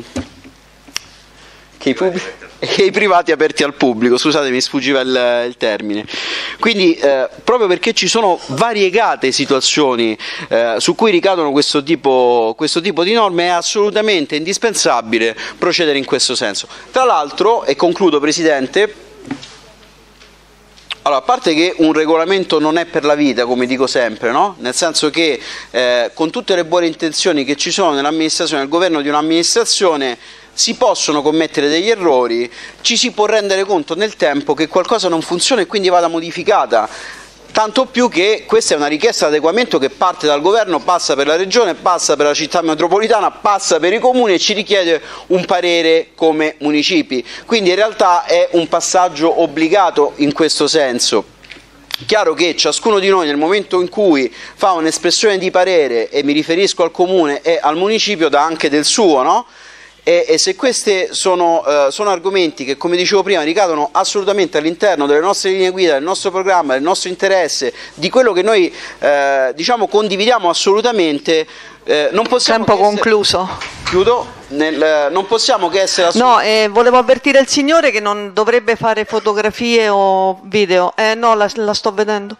che, i, che i privati aperti al pubblico, scusate mi sfuggiva il, il termine. Quindi eh, proprio perché ci sono variegate situazioni eh, su cui ricadono questo tipo, questo tipo di norme, è assolutamente indispensabile procedere in questo senso. Tra l'altro, e concludo Presidente, allora, a parte che un regolamento non è per la vita, come dico sempre, no? Nel senso che eh, con tutte le buone intenzioni che ci sono nell'amministrazione, nel governo di un'amministrazione, si possono commettere degli errori, ci si può rendere conto nel tempo che qualcosa non funziona e quindi vada modificata. Tanto più che questa è una richiesta di adeguamento che parte dal governo, passa per la regione, passa per la città metropolitana, passa per i comuni e ci richiede un parere come municipi. Quindi in realtà è un passaggio obbligato in questo senso. Chiaro che ciascuno di noi nel momento in cui fa un'espressione di parere, e mi riferisco al comune e al municipio, dà anche del suo, no? E, e se questi sono, eh, sono argomenti che, come dicevo prima, ricadono assolutamente all'interno delle nostre linee guida, del nostro programma, del nostro interesse, di quello che noi eh, diciamo condividiamo assolutamente, eh, non possiamo Tempo che essere... concluso. Chiudo. Nel, non possiamo che essere No, eh, volevo avvertire il signore che non dovrebbe fare fotografie o video. Eh no, la, la sto vedendo.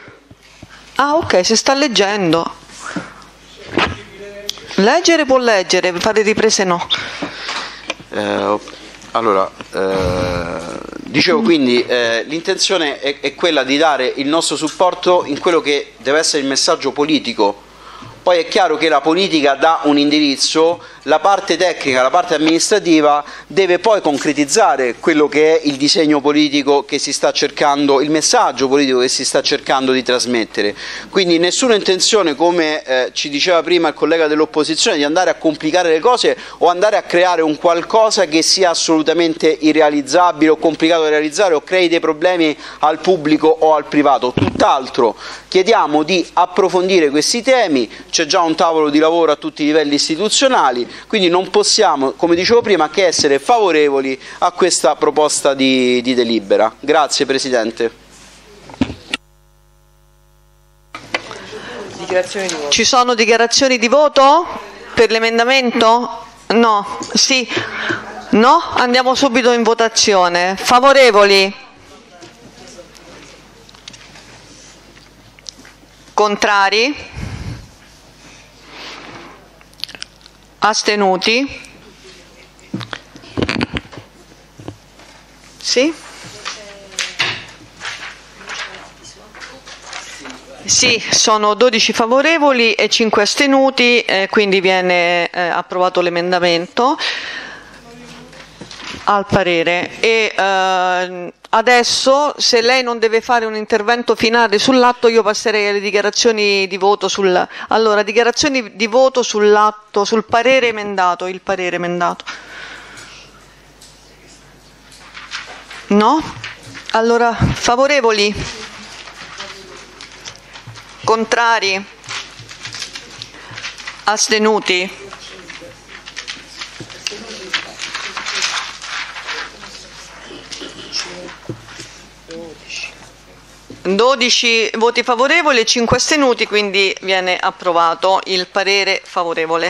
Ah, ok, si sta leggendo. Leggere può leggere, fare riprese no. Eh, allora, eh, dicevo quindi, eh, l'intenzione è, è quella di dare il nostro supporto in quello che deve essere il messaggio politico. Poi è chiaro che la politica dà un indirizzo, la parte tecnica, la parte amministrativa deve poi concretizzare quello che è il disegno politico che si sta cercando, il messaggio politico che si sta cercando di trasmettere. Quindi nessuna intenzione, come eh, ci diceva prima il collega dell'opposizione, di andare a complicare le cose o andare a creare un qualcosa che sia assolutamente irrealizzabile o complicato da realizzare o crei dei problemi al pubblico o al privato. Tutt'altro, chiediamo di approfondire questi temi. C'è già un tavolo di lavoro a tutti i livelli istituzionali, quindi non possiamo, come dicevo prima, che essere favorevoli a questa proposta di, di delibera. Grazie Presidente. Dichiarazioni di voto. Ci sono dichiarazioni di voto per l'emendamento? No? Sì? No? Andiamo subito in votazione. Favorevoli? Contrari? Astenuti? Sì? Sì, sono dodici favorevoli e cinque astenuti, eh, quindi viene eh, approvato l'emendamento al parere. E eh, adesso, se lei non deve fare un intervento finale sull'atto, io passerei alle dichiarazioni di voto sul... Allora, dichiarazioni di voto sull'atto, sul parere emendato, il parere emendato. No? Allora, favorevoli? Contrari? Astenuti? dodici voti favorevoli e cinque astenuti, quindi viene approvato il parere favorevole.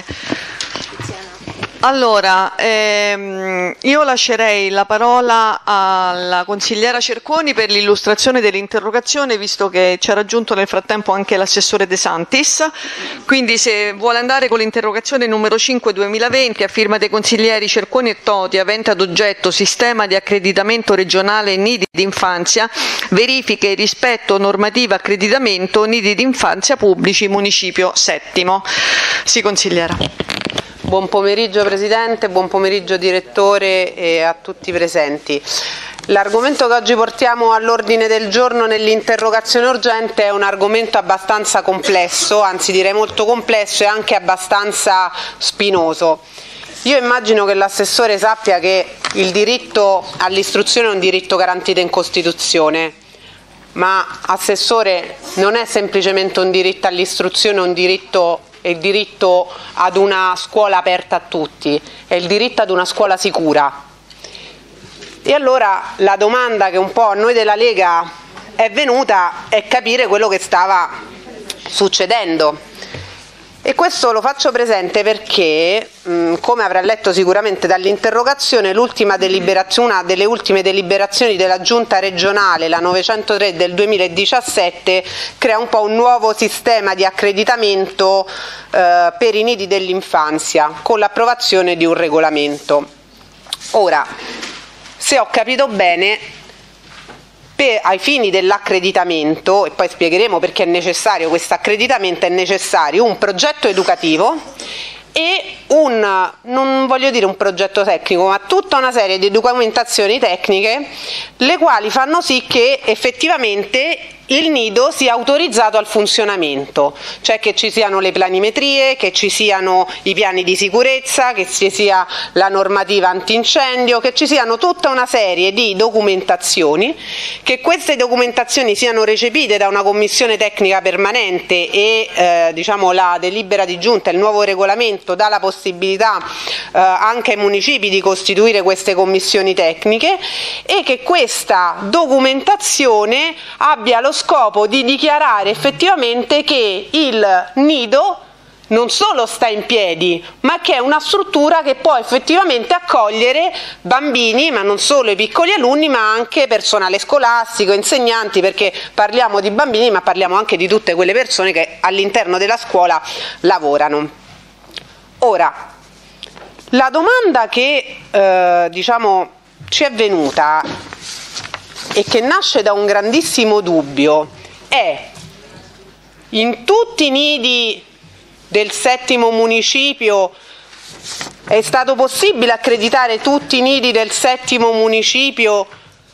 Allora, ehm, io lascerei la parola alla consigliera Cerconi per l'illustrazione dell'interrogazione, visto che ci ha raggiunto nel frattempo anche l'assessore De Santis. Quindi se vuole andare con l'interrogazione numero cinque duemilaventi a firma dei consiglieri Cerconi e Toti, avente ad oggetto sistema di accreditamento regionale nidi d'infanzia, verifiche rispetto normativa accreditamento nidi d'infanzia pubblici municipio settimo. Sì, consigliera. Buon pomeriggio Presidente, buon pomeriggio Direttore e a tutti i presenti. L'argomento che oggi portiamo all'ordine del giorno nell'interrogazione urgente è un argomento abbastanza complesso, anzi direi molto complesso e anche abbastanza spinoso. Io immagino che l'assessore sappia che il diritto all'istruzione è un diritto garantito in Costituzione, ma Assessore non è semplicemente un diritto all'istruzione, è un diritto è il diritto ad una scuola aperta a tutti, è il diritto ad una scuola sicura. E allora la domanda che un po' a noi della Lega è venuta è capire quello che stava succedendo. E questo lo faccio presente perché, mh, come avrà letto sicuramente dall'interrogazione, l'ultima deliberazione, una delle ultime deliberazioni della Giunta regionale, la novecentotre del duemiladiciassette, crea un po' un nuovo sistema di accreditamento eh, per i nidi dell'infanzia, con l'approvazione di un regolamento. Ora, se ho capito bene, Per, ai fini dell'accreditamento, e poi spiegheremo perché è necessario questo accreditamento, è necessario un progetto educativo e un, non voglio dire un progetto tecnico, ma tutta una serie di documentazioni tecniche, le quali fanno sì che effettivamente il nido sia autorizzato al funzionamento, cioè che ci siano le planimetrie, che ci siano i piani di sicurezza, che ci sia la normativa antincendio, che ci siano tutta una serie di documentazioni, che queste documentazioni siano recepite da una commissione tecnica permanente e eh, diciamo la delibera di giunta, il nuovo regolamento dà la possibilità eh, anche ai municipi di costituire queste commissioni tecniche e che questa documentazione abbia lo scopo di dichiarare effettivamente che il nido non solo sta in piedi, ma che è una struttura che può effettivamente accogliere bambini, ma non solo i piccoli alunni, ma anche personale scolastico, insegnanti, perché parliamo di bambini, ma parliamo anche di tutte quelle persone che all'interno della scuola lavorano. Ora, la domanda che eh, diciamo ci è venuta e che nasce da un grandissimo dubbio è: in tutti i nidi del settimo municipio è stato possibile accreditare tutti i nidi del settimo municipio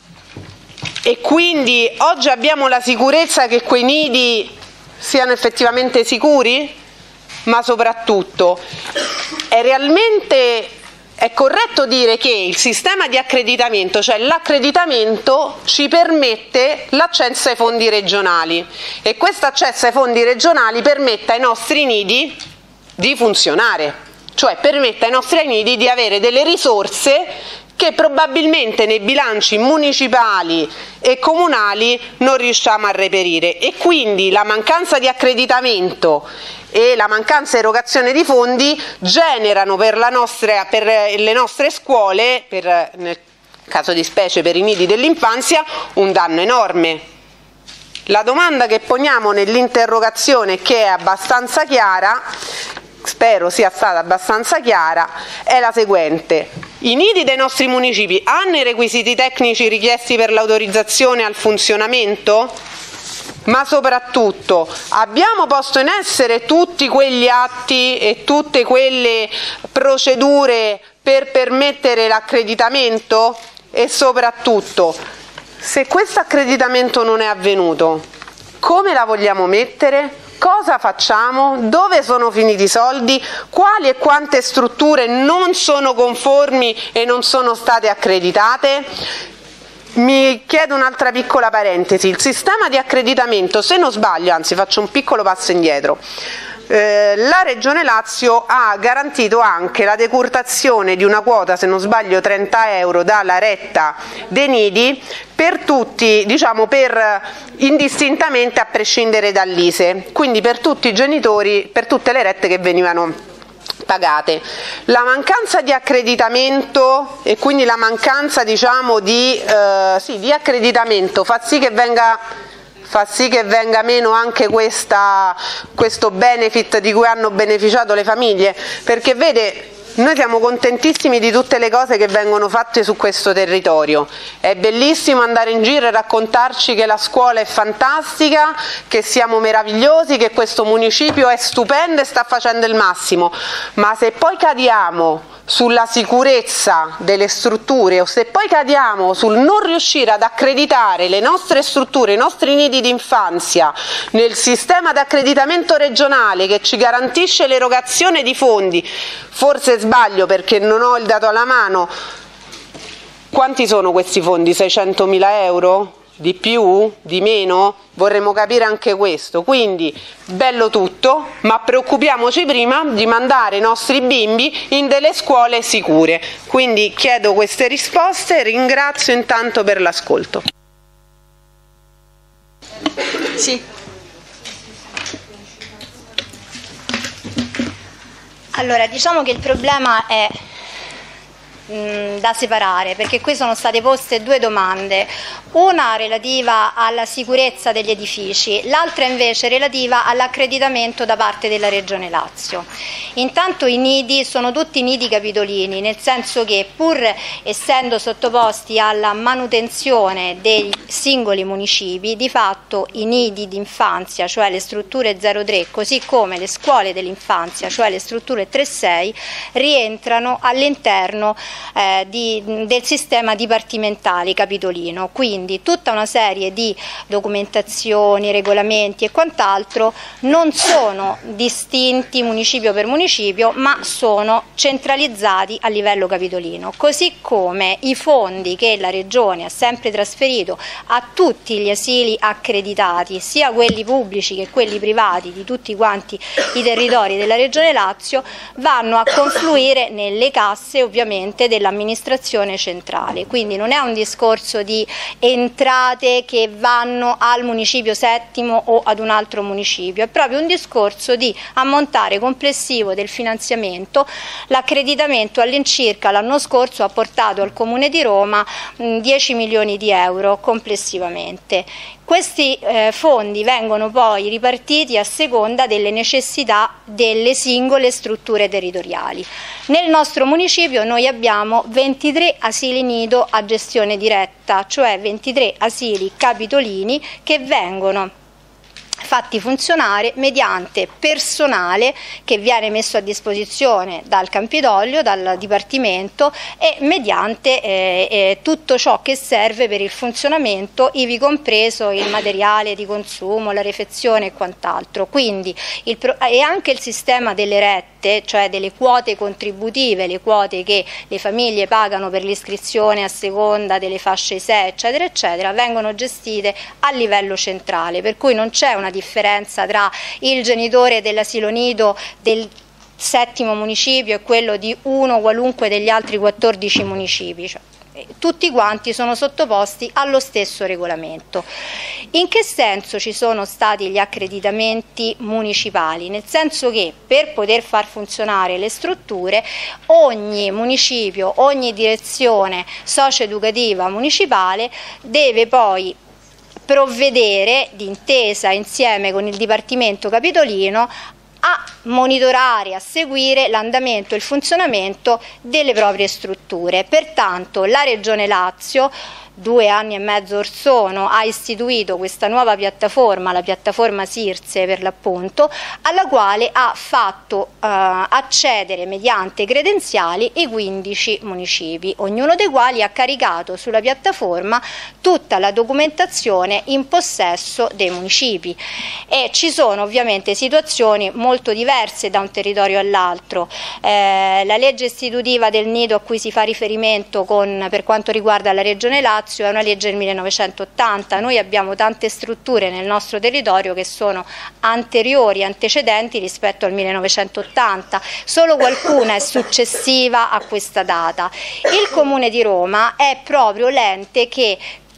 e quindi oggi abbiamo la sicurezza che quei nidi siano effettivamente sicuri? Ma soprattutto è realmente È corretto dire che il sistema di accreditamento, cioè l'accreditamento, ci permette l'accesso ai fondi regionali e questo accesso ai fondi regionali permette ai nostri nidi di funzionare, cioè permette ai nostri nidi di avere delle risorse che probabilmente nei bilanci municipali e comunali non riusciamo a reperire e quindi la mancanza di accreditamento e la mancanza di erogazione di fondi generano per, la nostra, per le nostre scuole, per, nel caso di specie per i nidi dell'infanzia, un danno enorme. La domanda che poniamo nell'interrogazione, che è abbastanza chiara, spero sia stata abbastanza chiara, è la seguente: i nidi dei nostri municipi hanno i requisiti tecnici richiesti per l'autorizzazione al funzionamento? Ma soprattutto abbiamo posto in essere tutti quegli atti e tutte quelle procedure per permettere l'accreditamento? E soprattutto, se questo accreditamento non è avvenuto, come la vogliamo mettere? Cosa facciamo? Dove sono finiti i soldi? Quali e quante strutture non sono conformi e non sono state accreditate? Mi chiedo un'altra piccola parentesi: il sistema di accreditamento, se non sbaglio, anzi faccio un piccolo passo indietro, Eh, la Regione Lazio ha garantito anche la decurtazione di una quota, se non sbaglio trenta euro, dalla retta dei nidi per tutti, diciamo per indistintamente a prescindere dall'I S E E, quindi per tutti i genitori, per tutte le rette che venivano pagate. La mancanza di accreditamento e quindi la mancanza diciamo di, eh, sì, di accreditamento fa sì che venga fa sì che venga meno anche questa, questo benefit di cui hanno beneficiato le famiglie, perché vede, noi siamo contentissimi di tutte le cose che vengono fatte su questo territorio, è bellissimo andare in giro e raccontarci che la scuola è fantastica, che siamo meravigliosi, che questo municipio è stupendo e sta facendo il massimo, ma se poi cadiamo sulla sicurezza delle strutture o se poi cadiamo sul non riuscire ad accreditare le nostre strutture, i nostri nidi d'infanzia nel sistema di accreditamento regionale che ci garantisce l'erogazione di fondi, forse sbaglio perché non ho il dato alla mano, quanti sono questi fondi? seicentomila euro? Di più? Di meno? Vorremmo capire anche questo, quindi bello tutto, ma preoccupiamoci prima di mandare i nostri bimbi in delle scuole sicure. Quindi chiedo queste risposte e ringrazio intanto per l'ascolto. Sì. Allora, diciamo che il problema è mh, da separare, perché qui sono state poste due domande, una relativa alla sicurezza degli edifici, l'altra invece relativa all'accreditamento da parte della Regione Lazio. Intanto i nidi sono tutti nidi capitolini, nel senso che pur essendo sottoposti alla manutenzione dei singoli municipi, di fatto i nidi d'infanzia, cioè le strutture zero tre, così come le scuole dell'infanzia, cioè le strutture tre sei, rientrano all'interno eh, di, del sistema dipartimentale capitolino. Quindi tutta una serie di documentazioni, regolamenti e quant'altro non sono distinti municipio per municipio, ma sono centralizzati a livello capitolino, così come i fondi che la Regione ha sempre trasferito a tutti gli asili accreditati, sia quelli pubblici che quelli privati di tutti quanti i territori della Regione Lazio, vanno a confluire nelle casse ovviamente dell'amministrazione centrale. Quindi non è un discorso di entrate che vanno al municipio settimo o ad un altro municipio, è proprio un discorso di ammontare complessivo del finanziamento. L'accreditamento all'incirca l'anno scorso ha portato al Comune di Roma mh, dieci milioni di euro complessivamente. Questi eh, fondi vengono poi ripartiti a seconda delle necessità delle singole strutture territoriali. Nel nostro municipio noi abbiamo ventitré asili nido a gestione diretta, cioè ventitré asili capitolini che vengono fatti funzionare mediante personale che viene messo a disposizione dal Campidoglio, dal Dipartimento, e mediante eh, eh, tutto ciò che serve per il funzionamento, ivi compreso il materiale di consumo, la refezione e quant'altro. Quindi il pro- e anche il sistema delle rette, cioè delle quote contributive, le quote che le famiglie pagano per l'iscrizione a seconda delle fasce I S E E, eccetera, eccetera, vengono gestite a livello centrale, per cui non c'è una differenza tra il genitore dell'asilo nido del settimo municipio e quello di uno qualunque degli altri quattordici municipi, cioè, tutti quanti sono sottoposti allo stesso regolamento. In che senso ci sono stati gli accreditamenti municipali? Nel senso che per poter far funzionare le strutture ogni municipio, ogni direzione socio-educativa municipale deve poi provvedere d'intesa insieme con il Dipartimento Capitolino a monitorare, a seguire l'andamento e il funzionamento delle proprie strutture. Pertanto la Regione Lazio due anni e mezzo or sono ha istituito questa nuova piattaforma, la piattaforma SIRSE per l'appunto, alla quale ha fatto eh, accedere mediante credenziali i quindici municipi, ognuno dei quali ha caricato sulla piattaforma tutta la documentazione in possesso dei municipi, e ci sono ovviamente situazioni molto diverse diverse da un territorio all'altro. Eh, la legge istitutiva del nido a cui si fa riferimento con, per quanto riguarda la Regione Lazio è una legge del millenovecentottanta. Noi abbiamo tante strutture nel nostro territorio che sono anteriori, antecedenti rispetto al millenovecentottanta, solo qualcuna è successiva a questa data. Il Comune di Roma è proprio l'ente che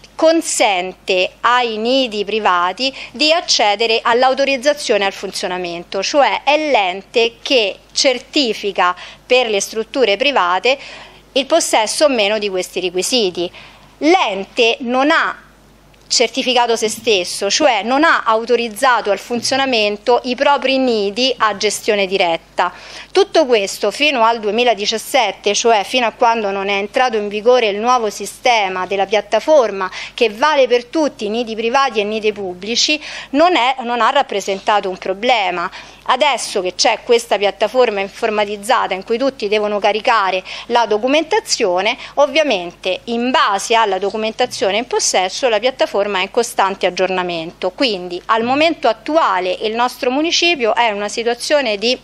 consente ai nidi privati di accedere all'autorizzazione al funzionamento, cioè è l'ente che certifica per le strutture private il possesso o meno di questi requisiti. L'ente non ha certificato se stesso, cioè non ha autorizzato al funzionamento i propri nidi a gestione diretta. Tutto questo fino al duemiladiciassette, cioè fino a quando non è entrato in vigore il nuovo sistema della piattaforma che vale per tutti, nidi privati e nidi pubblici, non, è, non ha rappresentato un problema. Adesso che c'è questa piattaforma informatizzata in cui tutti devono caricare la documentazione, ovviamente in base alla documentazione in possesso la piattaforma è in costante aggiornamento. Quindi al momento attuale il nostro municipio è in una situazione di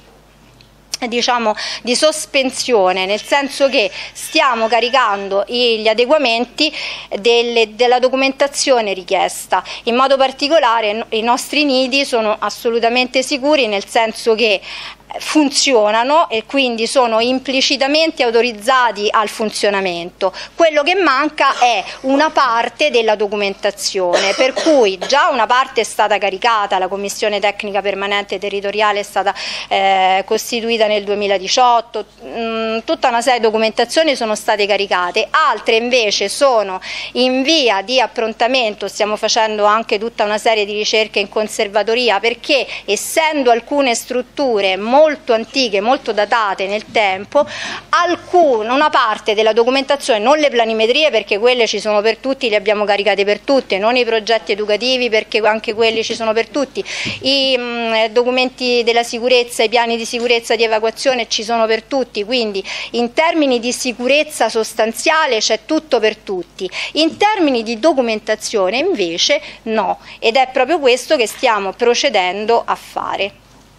diciamo di sospensione, nel senso che stiamo caricando gli adeguamenti delle, della documentazione richiesta. In modo particolare i nostri nidi sono assolutamente sicuri, nel senso che funzionano e quindi sono implicitamente autorizzati al funzionamento. Quello che manca è una parte della documentazione, per cui già una parte è stata caricata, la Commissione Tecnica Permanente Territoriale è stata eh, costituita nel duemiladiciotto, mh, tutta una serie di documentazioni sono state caricate, altre invece sono in via di approntamento. Stiamo facendo anche tutta una serie di ricerche in conservatoria, perché essendo alcune strutture molto molto antiche, molto datate nel tempo, alcuna, una parte della documentazione, non le planimetrie perché quelle ci sono per tutti, le abbiamo caricate per tutte, non i progetti educativi perché anche quelli ci sono per tutti, i mh, documenti della sicurezza, i piani di sicurezza di evacuazione ci sono per tutti, quindi in termini di sicurezza sostanziale c'è tutto per tutti, in termini di documentazione invece no, ed è proprio questo che stiamo procedendo a fare.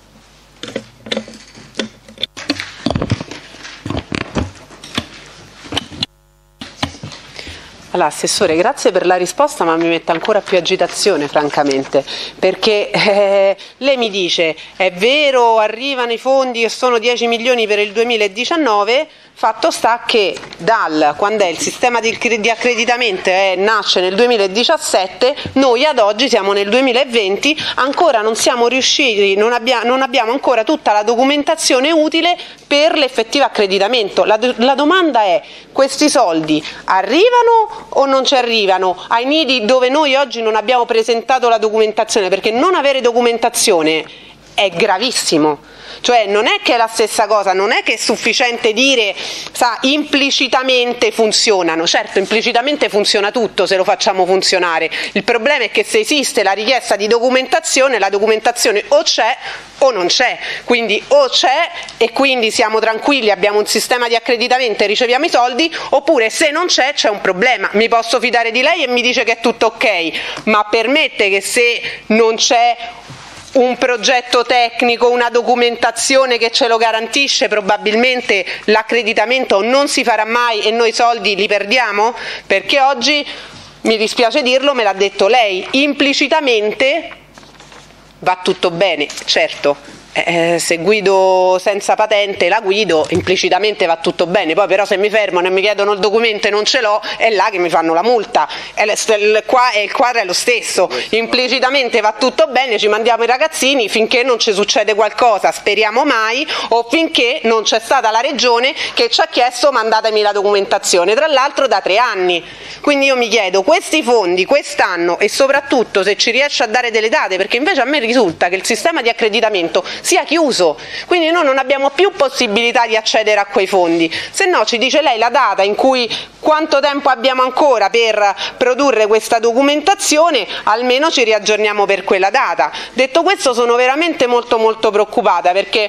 Allora, Assessore, grazie per la risposta, ma mi mette ancora più agitazione, francamente, perché eh, lei mi dice, è vero, arrivano i fondi che sono dieci milioni per il duemiladiciannove, fatto sta che dal, quando è il sistema di, di accreditamento eh, nasce nel duemiladiciassette, noi ad oggi siamo nel duemilaventi, ancora non siamo riusciti, non, abbia, non abbiamo ancora tutta la documentazione utile per l'effettivo accreditamento. La, la domanda è, questi soldi arrivano o non ci arrivano ai nidi dove noi oggi non abbiamo presentato la documentazione? Perché non avere documentazione è gravissimo. Cioè non è che è la stessa cosa, non è che è sufficiente dire sa, implicitamente funzionano. Certo, implicitamente funziona tutto se lo facciamo funzionare. Il problema è che se esiste la richiesta di documentazione, la documentazione o c'è o non c'è. Quindi o c'è e quindi siamo tranquilli, abbiamo un sistema di accreditamento e riceviamo i soldi, oppure se non c'è c'è un problema. Mi posso fidare di lei e mi dice che è tutto ok, ma permette che se non c'è un progetto tecnico, una documentazione che ce lo garantisce, probabilmente l'accreditamento non si farà mai e noi i soldi li perdiamo? Perché oggi, mi dispiace dirlo, me l'ha detto lei, implicitamente va tutto bene, certo. Eh, se guido senza patente la guido, implicitamente va tutto bene, poi però se mi fermano e mi chiedono il documento e non ce l'ho, è là che mi fanno la multa. È il, qua, è, il quadro è lo stesso, implicitamente va tutto bene, ci mandiamo i ragazzini finché non ci succede qualcosa, speriamo mai, o finché non c'è stata la regione che ci ha chiesto mandatemi la documentazione, tra l'altro da tre anni. Quindi io mi chiedo, questi fondi quest'anno, e soprattutto se ci riesce a dare delle date, perché invece a me risulta che il sistema di accreditamento sia chiuso, quindi noi non abbiamo più possibilità di accedere a quei fondi. Se no ci dice lei la data in cui, quanto tempo abbiamo ancora per produrre questa documentazione, almeno ci riaggiorniamo per quella data. Detto questo, sono veramente molto molto preoccupata, perché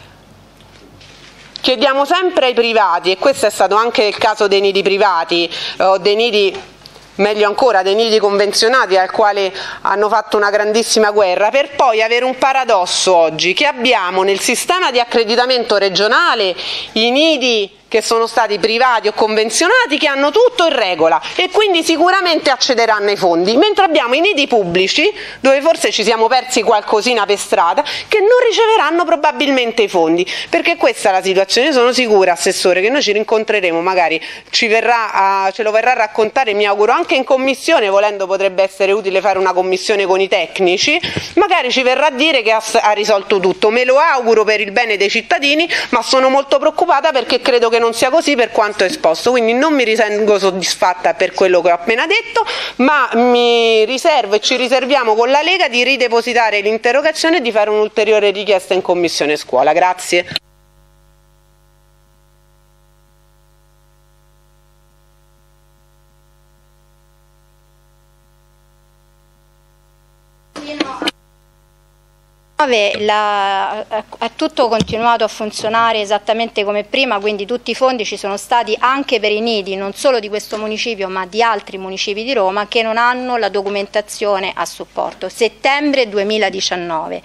chiediamo sempre ai privati, e questo è stato anche il caso dei nidi privati o dei nidi meglio ancora dei nidi convenzionati al quale hanno fatto una grandissima guerra, per poi avere un paradosso oggi, che abbiamo nel sistema di accreditamento regionale i nidi che sono stati privati o convenzionati che hanno tutto in regola e quindi sicuramente accederanno ai fondi, mentre abbiamo i nidi pubblici, dove forse ci siamo persi qualcosina per strada, che non riceveranno probabilmente i fondi, perché questa è la situazione. Io sono sicura, Assessore, che noi ci rincontreremo, magari ci verrà a, ce lo verrà a raccontare, mi auguro anche in commissione, volendo potrebbe essere utile fare una commissione con i tecnici, magari ci verrà a dire che ha, ha risolto tutto, me lo auguro per il bene dei cittadini, ma sono molto preoccupata perché credo che non sia così per quanto esposto, quindi non mi ritengo soddisfatta per quello che ho appena detto, ma mi riservo e ci riserviamo con la Lega di ridepositare l'interrogazione e di fare un'ulteriore richiesta in Commissione Scuola. Grazie. La, è tutto continuato a funzionare esattamente come prima, quindi tutti i fondi ci sono stati anche per i nidi, non solo di questo municipio ma di altri municipi di Roma che non hanno la documentazione a supporto. Settembre duemiladiciannove.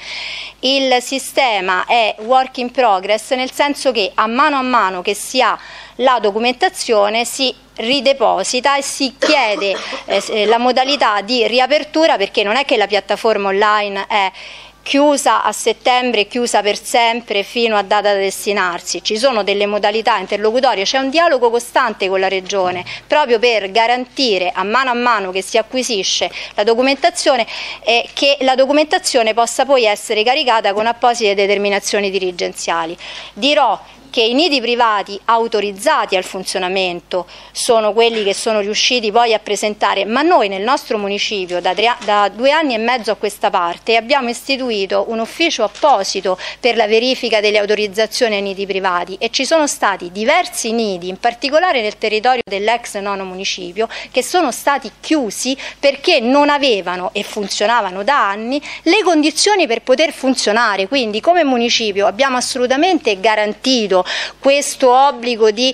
Il sistema è work in progress, nel senso che a mano a mano che si ha la documentazione si rideposita e si chiede eh, la modalità di riapertura, perché non è che la piattaforma online è chiusa a settembre, chiusa per sempre fino a data da destinarsi. Ci sono delle modalità interlocutorie, c'è un dialogo costante con la Regione proprio per garantire a mano a mano che si acquisisce la documentazione eh, che la documentazione possa poi essere caricata con apposite determinazioni dirigenziali. Dirò che i nidi privati autorizzati al funzionamento sono quelli che sono riusciti poi a presentare, ma noi nel nostro municipio da, tre, da due anni e mezzo a questa parte abbiamo istituito un ufficio apposito per la verifica delle autorizzazioni ai nidi privati e ci sono stati diversi nidi, in particolare nel territorio dell'ex nono municipio, che sono stati chiusi perché non avevano e funzionavano da anni le condizioni per poter funzionare. Quindi come municipio abbiamo assolutamente garantito questo obbligo di,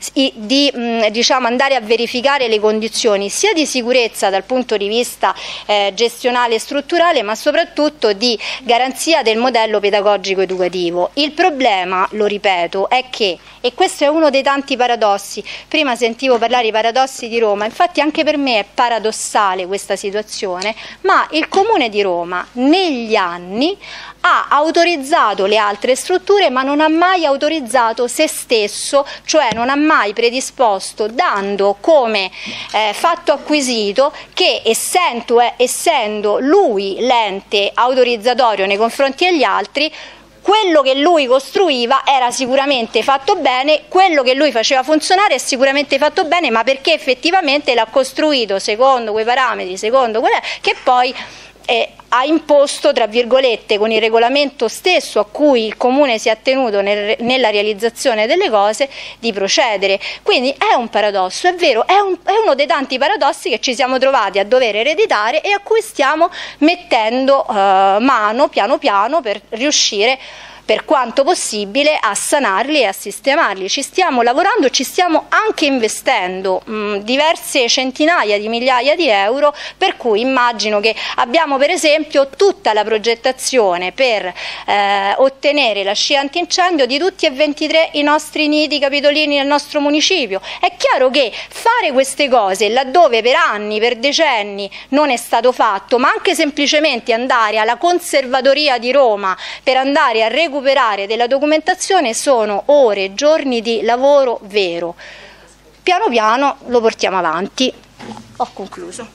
di mh, diciamo, andare a verificare le condizioni sia di sicurezza dal punto di vista eh, gestionale e strutturale, ma soprattutto di garanzia del modello pedagogico educativo. Il problema, lo ripeto, è che, e questo è uno dei tanti paradossi, prima sentivo parlare di paradossi di Roma, infatti anche per me è paradossale questa situazione, ma il Comune di Roma negli anni ha autorizzato le altre strutture ma non ha mai autorizzato se stesso, cioè non ha mai predisposto, dando come eh, fatto acquisito che essendo, eh, essendo lui l'ente autorizzatorio nei confronti degli altri, quello che lui costruiva era sicuramente fatto bene, quello che lui faceva funzionare è sicuramente fatto bene, ma perché effettivamente l'ha costruito secondo quei parametri, secondo quelle che poi eh, ha imposto, tra virgolette, con il regolamento stesso a cui il Comune si è attenuto nel, nella realizzazione delle cose, di procedere. Quindi è un paradosso, è vero, è, un, è uno dei tanti paradossi che ci siamo trovati a dover ereditare e a cui stiamo mettendo eh, mano piano piano per riuscire per quanto possibile a sanarli e a sistemarli. Ci stiamo lavorando, ci stiamo anche investendo mh, diverse centinaia di migliaia di euro, per cui immagino che abbiamo per esempio tutta la progettazione per eh, ottenere la scia antincendio di tutti e ventitré i nostri nidi capitolini nel nostro municipio. È chiaro che fare queste cose laddove per anni, per decenni non è stato fatto, ma anche semplicemente andare alla Conservatoria di Roma per andare a recuperare recuperare della documentazione sono ore, giorni di lavoro vero. Piano piano lo portiamo avanti. Ho concluso.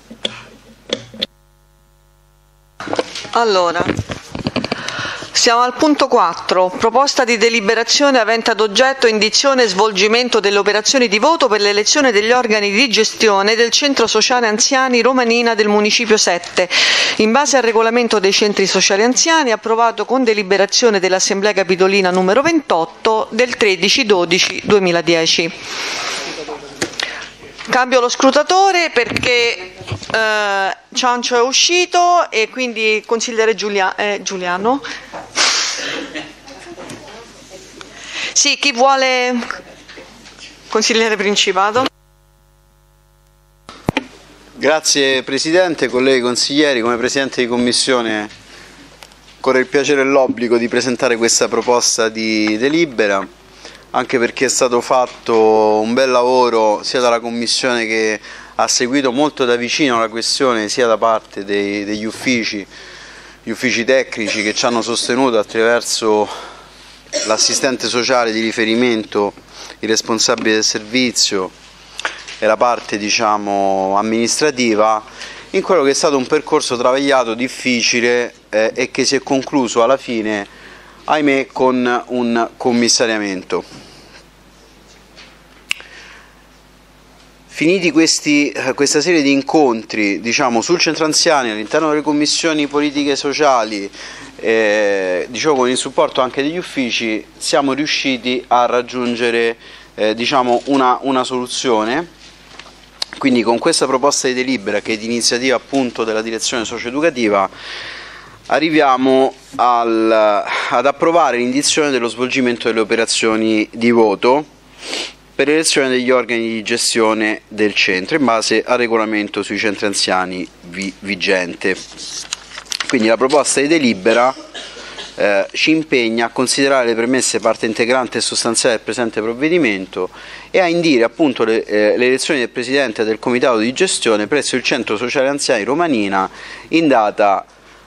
Allora, siamo al punto quattro, proposta di deliberazione avente ad oggetto indizione e svolgimento delle operazioni di voto per l'elezione degli organi di gestione del Centro Sociale Anziani Romanina del Municipio sette, in base al regolamento dei centri sociali anziani approvato con deliberazione dell'Assemblea Capitolina numero ventotto del tredici dodici duemiladieci. Cambio lo scrutatore perché eh, Ciancio è uscito e quindi consigliere Giulia, eh, Giuliano. Sì, chi vuole? Consigliere Principato. Grazie Presidente, colleghi consiglieri. Come Presidente di Commissione corre il piacere e l'obbligo di presentare questa proposta di delibera, anche perché è stato fatto un bel lavoro sia dalla Commissione, che ha seguito molto da vicino la questione, sia da parte dei, degli uffici, gli uffici tecnici che ci hanno sostenuto attraverso l'assistente sociale di riferimento, il responsabile del servizio e la parte, diciamo, amministrativa, in quello che è stato un percorso travagliato, difficile eh, e che si è concluso alla fine, ahimè, con un commissariamento. Finiti questi, questa serie di incontri, diciamo, sul centro anziani, all'interno delle commissioni politiche e sociali, eh, diciamo, con il supporto anche degli uffici, siamo riusciti a raggiungere eh, diciamo, una, una soluzione. Quindi con questa proposta di delibera, che è di iniziativa appunto della direzione socio-educativa, arriviamo al, ad approvare l'indizione dello svolgimento delle operazioni di voto per l'elezione degli organi di gestione del centro in base al regolamento sui centri anziani vi, vigente. Quindi la proposta di delibera eh, ci impegna a considerare le premesse parte integrante e sostanziale del presente provvedimento e a indire appunto le, eh, le elezioni del Presidente e del Comitato di gestione presso il Centro Sociale Anziani Romanina in data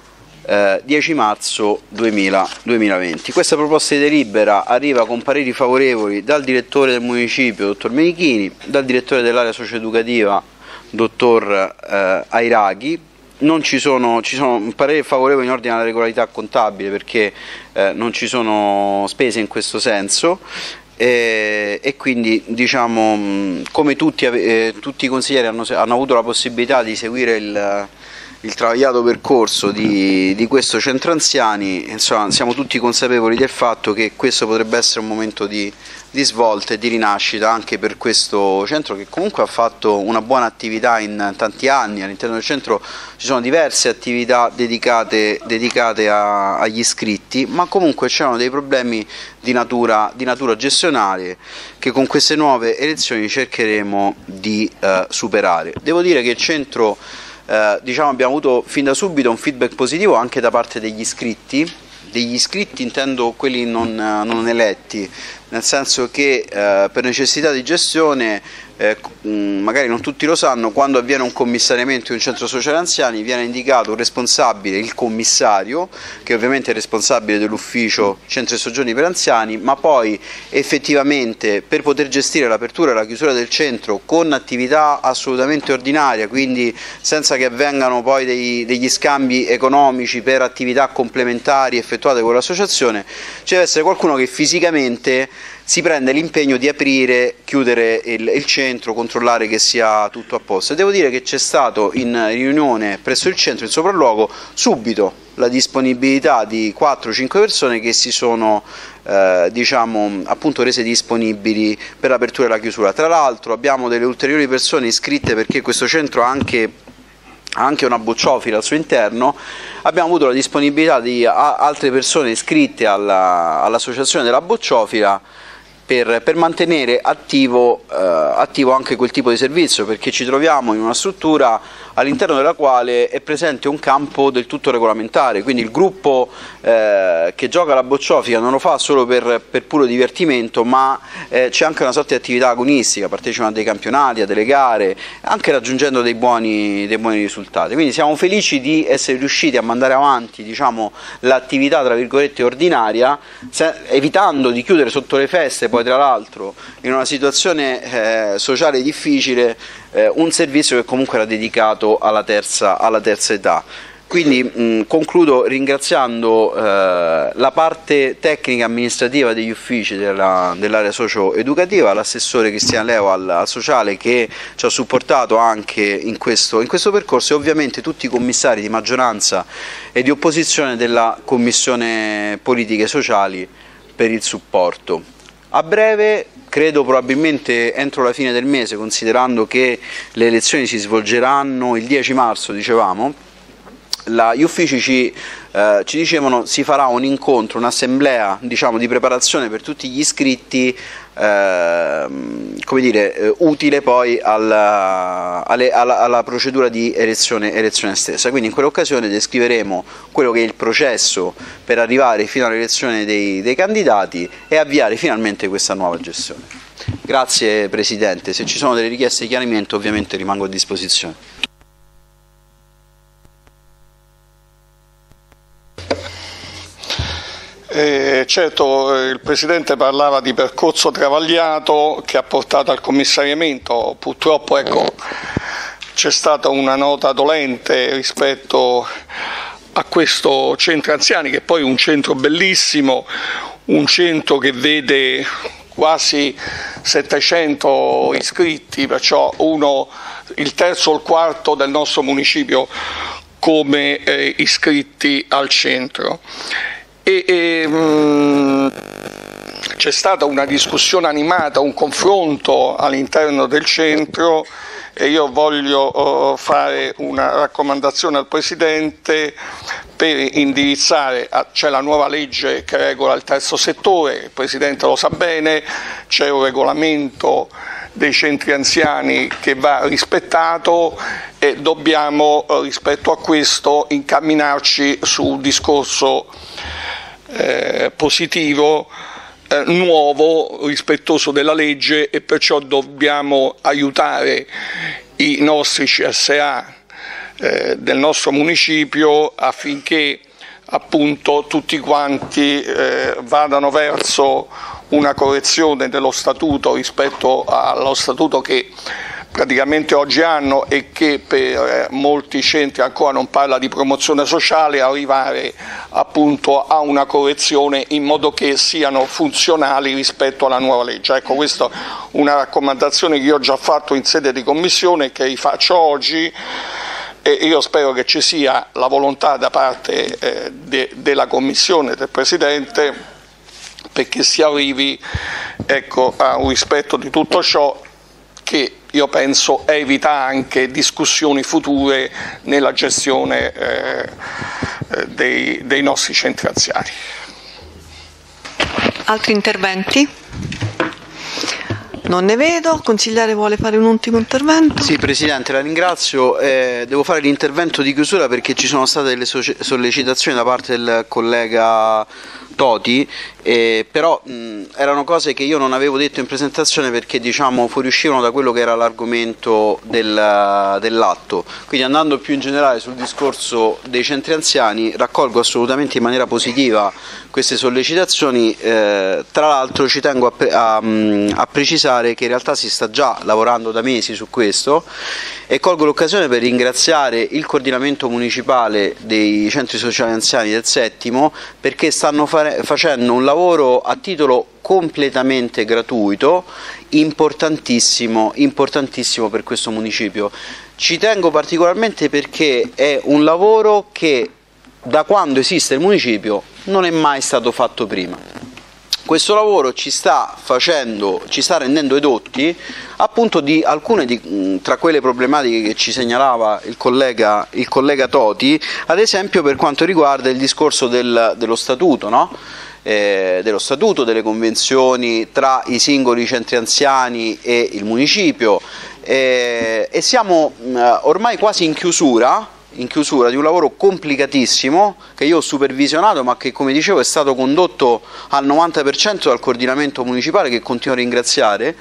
eh, dieci marzo duemilaventi. Questa proposta di delibera arriva con pareri favorevoli dal direttore del municipio, dottor Menichini, dal direttore dell'area socio-educativa, dottor eh, Airaghi. Non ci sono, ci sono pareri favorevoli in ordine alla regolarità contabile, perché eh, non ci sono spese in questo senso, e, e quindi, diciamo, come tutti, eh, tutti i consiglieri hanno, hanno avuto la possibilità di seguire il, il travagliato percorso di, di questo centro anziani, insomma, siamo tutti consapevoli del fatto che questo potrebbe essere un momento di, di svolta e di rinascita anche per questo centro, che comunque ha fatto una buona attività in tanti anni. All'interno del centro ci sono diverse attività dedicate, dedicate a, agli iscritti, ma comunque c'erano dei problemi di natura, di natura gestionale che con queste nuove elezioni cercheremo di eh, superare. Devo dire che il centro, eh, diciamo, abbiamo avuto fin da subito un feedback positivo anche da parte degli iscritti. Degli iscritti intendo quelli non, non eletti, nel senso che eh, per necessità di gestione, eh, magari non tutti lo sanno, quando avviene un commissariamento in un centro sociale anziani viene indicato un responsabile, il commissario, che ovviamente è il responsabile dell'ufficio centri e soggiorni per anziani, ma poi effettivamente per poter gestire l'apertura e la chiusura del centro con attività assolutamente ordinaria, quindi senza che avvengano poi dei, degli scambi economici per attività complementari effettuate con l'associazione, ci deve essere qualcuno che fisicamente si prende l'impegno di aprire, chiudere il, il centro, controllare che sia tutto a posto. E devo dire che c'è stato in riunione presso il centro, in sopralluogo, subito la disponibilità di quattro cinque persone che si sono eh, diciamo, appunto rese disponibili per l'apertura e la chiusura. Tra l'altro abbiamo delle ulteriori persone iscritte, perché questo centro ha anche ha anche una bocciofila al suo interno. Abbiamo avuto la disponibilità di a, altre persone iscritte all'associazione della bocciofila per, per mantenere attivo, eh, attivo anche quel tipo di servizio, perché ci troviamo in una struttura all'interno della quale è presente un campo del tutto regolamentare, quindi il gruppo eh, che gioca la bocciofila non lo fa solo per, per puro divertimento, ma eh, c'è anche una sorta di attività agonistica, partecipano a dei campionati, a delle gare, anche raggiungendo dei buoni, dei buoni risultati. Quindi siamo felici di essere riusciti a mandare avanti, diciamo, l'attività tra virgolette ordinaria, se, evitando di chiudere sotto le feste, poi tra l'altro in una situazione eh, sociale difficile, eh, un servizio che comunque era dedicato alla terza, alla terza età. Quindi mh, concludo ringraziando eh, la parte tecnica amministrativa degli uffici della, dell'area socio-educativa, l'assessore Cristian Leo al, al sociale, che ci ha supportato anche in questo, in questo percorso, e ovviamente tutti i commissari di maggioranza e di opposizione della Commissione Politiche Sociali per il supporto. A breve, credo probabilmente entro la fine del mese, considerando che le elezioni si svolgeranno il dieci marzo, dicevamo, La, gli uffici ci eh, ci dicevano si farà un incontro, un'assemblea diciamo, di preparazione per tutti gli iscritti, eh, come dire, eh, utile poi alla, alle, alla, alla procedura di elezione, elezione stessa. Quindi in quell'occasione descriveremo quello che è il processo per arrivare fino all'elezione dei, dei candidati e avviare finalmente questa nuova gestione. Grazie Presidente, se ci sono delle richieste di chiarimento ovviamente rimango a disposizione. Eh, certo, il Presidente parlava di percorso travagliato che ha portato al commissariamento, purtroppo ecco, c'è stata una nota dolente rispetto a questo centro anziani, che poi è un centro bellissimo, un centro che vede quasi settecento iscritti, perciò uno, il terzo o il quarto del nostro municipio come eh, iscritti al centro. E, e, mh, c'è stata una discussione animata, un confronto all'interno del centro e io voglio uh, fare una raccomandazione al Presidente per indirizzare, c'è la nuova legge che regola il terzo settore, il Presidente lo sa bene, c'è un regolamento dei centri anziani che va rispettato e dobbiamo rispetto a questo incamminarci su un discorso eh, positivo, eh, nuovo, rispettoso della legge e perciò dobbiamo aiutare i nostri C S A eh, del nostro municipio affinché appunto tutti quanti eh, vadano verso una correzione dello statuto rispetto allo statuto che praticamente oggi hanno e che per molti centri ancora non parla di promozione sociale, arrivare appunto a una correzione in modo che siano funzionali rispetto alla nuova legge. Ecco, questa è una raccomandazione che io ho già fatto in sede di commissione e che rifaccio oggi. E io spero che ci sia la volontà da parte eh, de, della Commissione, del Presidente, perché si arrivi ecco, a un rispetto di tutto ciò che io penso evita anche discussioni future nella gestione eh, dei, dei nostri centri anziani. Altri interventi? Non ne vedo. Consigliere vuole fare un ultimo intervento? Sì, Presidente, la ringrazio. Eh, devo fare l'intervento di chiusura perché ci sono state delle sollecitazioni da parte del collega Toti, eh, però mh, erano cose che io non avevo detto in presentazione perché diciamo fuoriuscivano da quello che era l'argomento del, dell'atto. Quindi andando più in generale sul discorso dei centri anziani, raccolgo assolutamente in maniera positiva queste sollecitazioni, eh, tra l'altro ci tengo a, a, a precisare che in realtà si sta già lavorando da mesi su questo e colgo l'occasione per ringraziare il coordinamento municipale dei centri sociali anziani del Settimo perché stanno facendo un lavoro a titolo completamente gratuito, importantissimo, importantissimo per questo municipio. Ci tengo particolarmente perché è un lavoro che da quando esiste il municipio non è mai stato fatto prima. Questo lavoro ci sta facendo, ci sta rendendo edotti appunto di alcune di, tra quelle problematiche che ci segnalava il collega, il collega Toti, ad esempio per quanto riguarda il discorso del, dello statuto, no? eh, dello statuto, delle convenzioni tra i singoli centri anziani e il municipio eh, e siamo eh, ormai quasi in chiusura in chiusura di un lavoro complicatissimo che io ho supervisionato ma che come dicevo è stato condotto al novanta per cento dal coordinamento municipale che continuo a ringraziare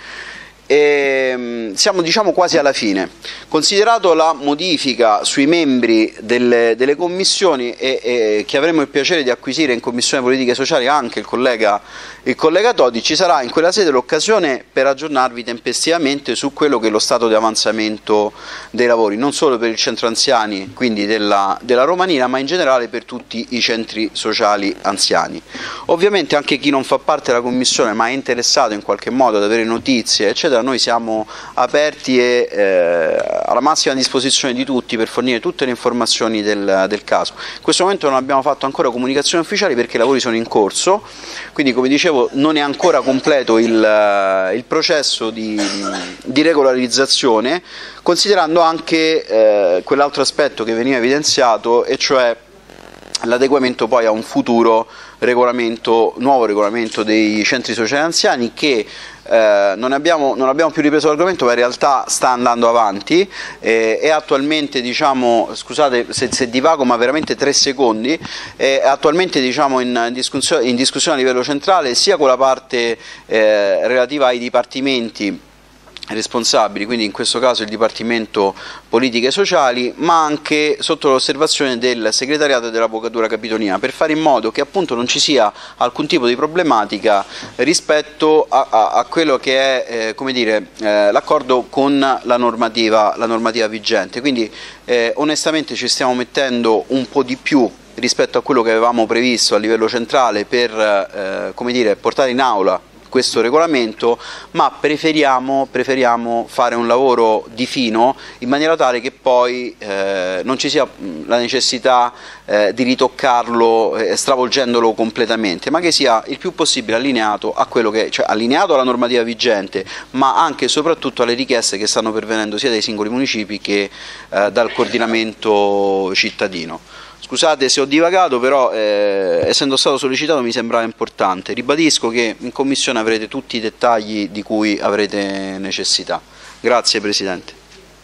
e siamo diciamo quasi alla fine. Considerato la modifica sui membri delle, delle commissioni e, e che avremo il piacere di acquisire in Commissione Politiche Sociali anche il collega, il collega Toti, ci sarà in quella sede l'occasione per aggiornarvi tempestivamente su quello che è lo stato di avanzamento dei lavori, non solo per il centro anziani, quindi della, della Romanina, ma in generale per tutti i centri sociali anziani. Ovviamente anche chi non fa parte della Commissione ma è interessato in qualche modo ad avere notizie, eccetera, noi siamo aperti e eh, alla massima disposizione di tutti per fornire tutte le informazioni del, del caso. In questo momento non abbiamo fatto ancora comunicazioni ufficiali perché i lavori sono in corso, quindi come dicevo non è ancora completo il, il processo di, di regolarizzazione, considerando anche eh, quell'altro aspetto che veniva evidenziato, e cioè l'adeguamento poi a un futuro regolamento, nuovo regolamento dei centri sociali anziani che eh, non, abbiamo, non abbiamo più ripreso l'argomento, ma in realtà sta andando avanti eh, e attualmente, diciamo, scusate se, se divago, ma veramente tre secondi, è attualmente diciamo, in, discussione, in discussione a livello centrale sia con la parte eh, relativa ai dipartimenti responsabili, quindi in questo caso il Dipartimento Politiche Sociali, ma anche sotto l'osservazione del segretariato e dell'Avvocatura Capitolina, per fare in modo che appunto non ci sia alcun tipo di problematica rispetto a, a, a quello che è eh, come dire, eh, l'accordo con la normativa, la normativa vigente. Quindi eh, onestamente ci stiamo mettendo un po' di più rispetto a quello che avevamo previsto a livello centrale per eh, come dire, portare in aula questo regolamento, ma preferiamo, preferiamo fare un lavoro di fino in maniera tale che poi eh, non ci sia la necessità eh, di ritoccarlo eh, stravolgendolo completamente, ma che sia il più possibile allineato a quello che, cioè allineato alla normativa vigente, ma anche e soprattutto alle richieste che stanno pervenendo sia dai singoli municipi che eh, dal coordinamento cittadino. Scusate se ho divagato, però eh, essendo stato sollecitato mi sembrava importante. Ribadisco che in Commissione avrete tutti i dettagli di cui avrete necessità. Grazie Presidente.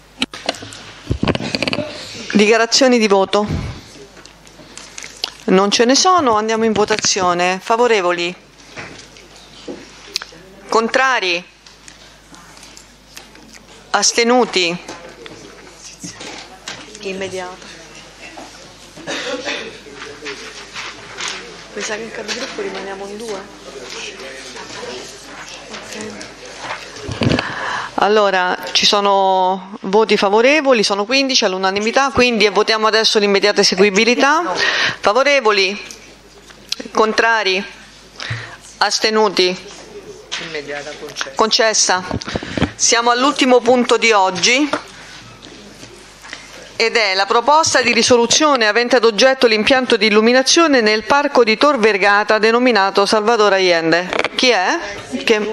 Dichiarazioni di voto? Non ce ne sono, andiamo in votazione. Favorevoli? Contrari? Astenuti? Immediato. Mi sa che in capigruppo rimaniamo in due. Okay. Allora, ci sono voti favorevoli, sono quindici all'unanimità, quindi votiamo adesso l'immediata eseguibilità. Favorevoli? Contrari? Astenuti? Immediata concessa. Concessa. Siamo all'ultimo punto di oggi. Ed è la proposta di risoluzione avente ad oggetto l'impianto di illuminazione nel parco di Tor Vergata denominato Salvatore Allende. Chi è? Che...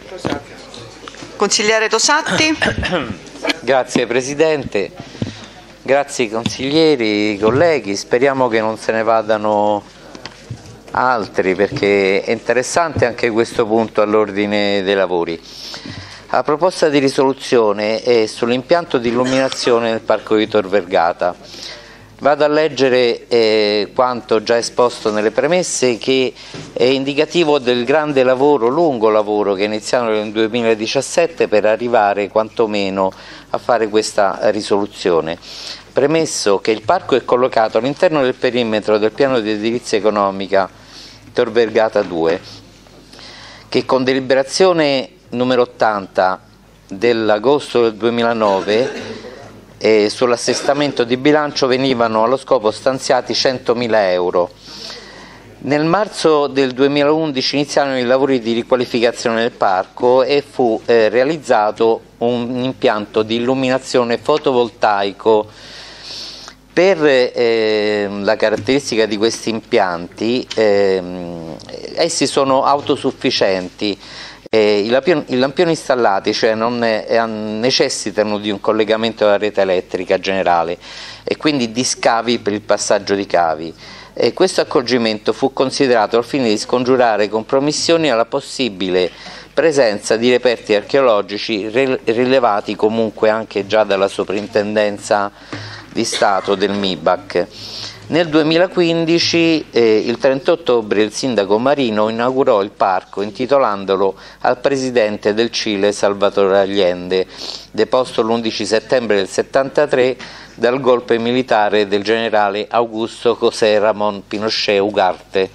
Consigliere Tosatti. Grazie Presidente, grazie consiglieri, colleghi, speriamo che non se ne vadano altri perché è interessante anche questo punto all'ordine dei lavori. La proposta di risoluzione è sull'impianto di illuminazione nel Parco di Tor Vergata. Vado a leggere eh, quanto già esposto nelle premesse, che è indicativo del grande lavoro, lungo lavoro che è iniziato nel duemiladiciassette per arrivare quantomeno a fare questa risoluzione. Premesso che il parco è collocato all'interno del perimetro del piano di edilizia economica Tor Vergata due, che con deliberazione numero ottanta dell'agosto del duemilanove eh, sull'assestamento di bilancio venivano allo scopo stanziati centomila euro. Nel marzo del duemilaundici iniziarono i lavori di riqualificazione del parco e fu eh, realizzato un impianto di illuminazione fotovoltaico. Per eh, la caratteristica di questi impianti, eh, essi sono autosufficienti. Eh, i, lampioni, I lampioni installati, cioè non eh, necessitano di un collegamento alla rete elettrica generale e quindi di scavi per il passaggio di cavi. E questo accorgimento fu considerato al fine di scongiurare compromissioni alla possibile presenza di reperti archeologici rilevati comunque anche già dalla Soprintendenza di Stato del M I B A C. Nel duemilaquindici, eh, il trenta ottobre, il sindaco Marino inaugurò il parco intitolandolo al presidente del Cile Salvatore Allende, deposto l'undici settembre del settantatré dal golpe militare del generale Augusto José Ramón Pinochet Ugarte.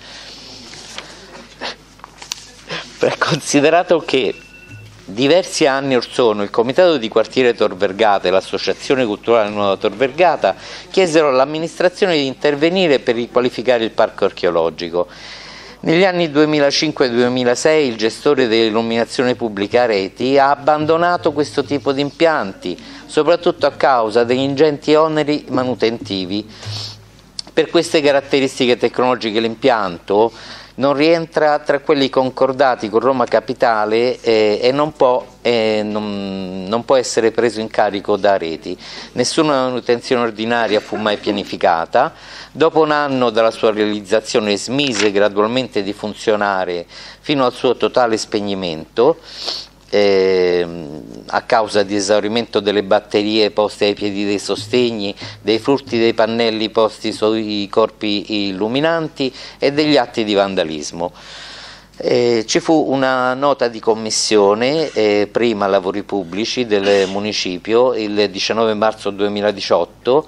Considerato che diversi anni or sono il Comitato di Quartiere Tor Vergata e l'Associazione Culturale Nuova Tor Vergata chiesero all'amministrazione di intervenire per riqualificare il parco archeologico. Negli anni duemilacinque duemilasei il gestore dell'illuminazione pubblica Reti ha abbandonato questo tipo di impianti, soprattutto a causa degli ingenti oneri manutentivi. Per queste caratteristiche tecnologiche l'impianto non rientra tra quelli concordati con Roma Capitale eh, e non può, eh, non, non può essere preso in carico da Reti. Nessuna manutenzione ordinaria fu mai pianificata. Dopo un anno dalla sua realizzazione smise gradualmente di funzionare fino al suo totale spegnimento eh, a causa di esaurimento delle batterie poste ai piedi dei sostegni, dei frutti dei pannelli posti sui corpi illuminanti e degli atti di vandalismo. Eh, ci fu una nota di commissione, eh, prima lavori pubblici del municipio, il diciannove marzo duemiladiciotto,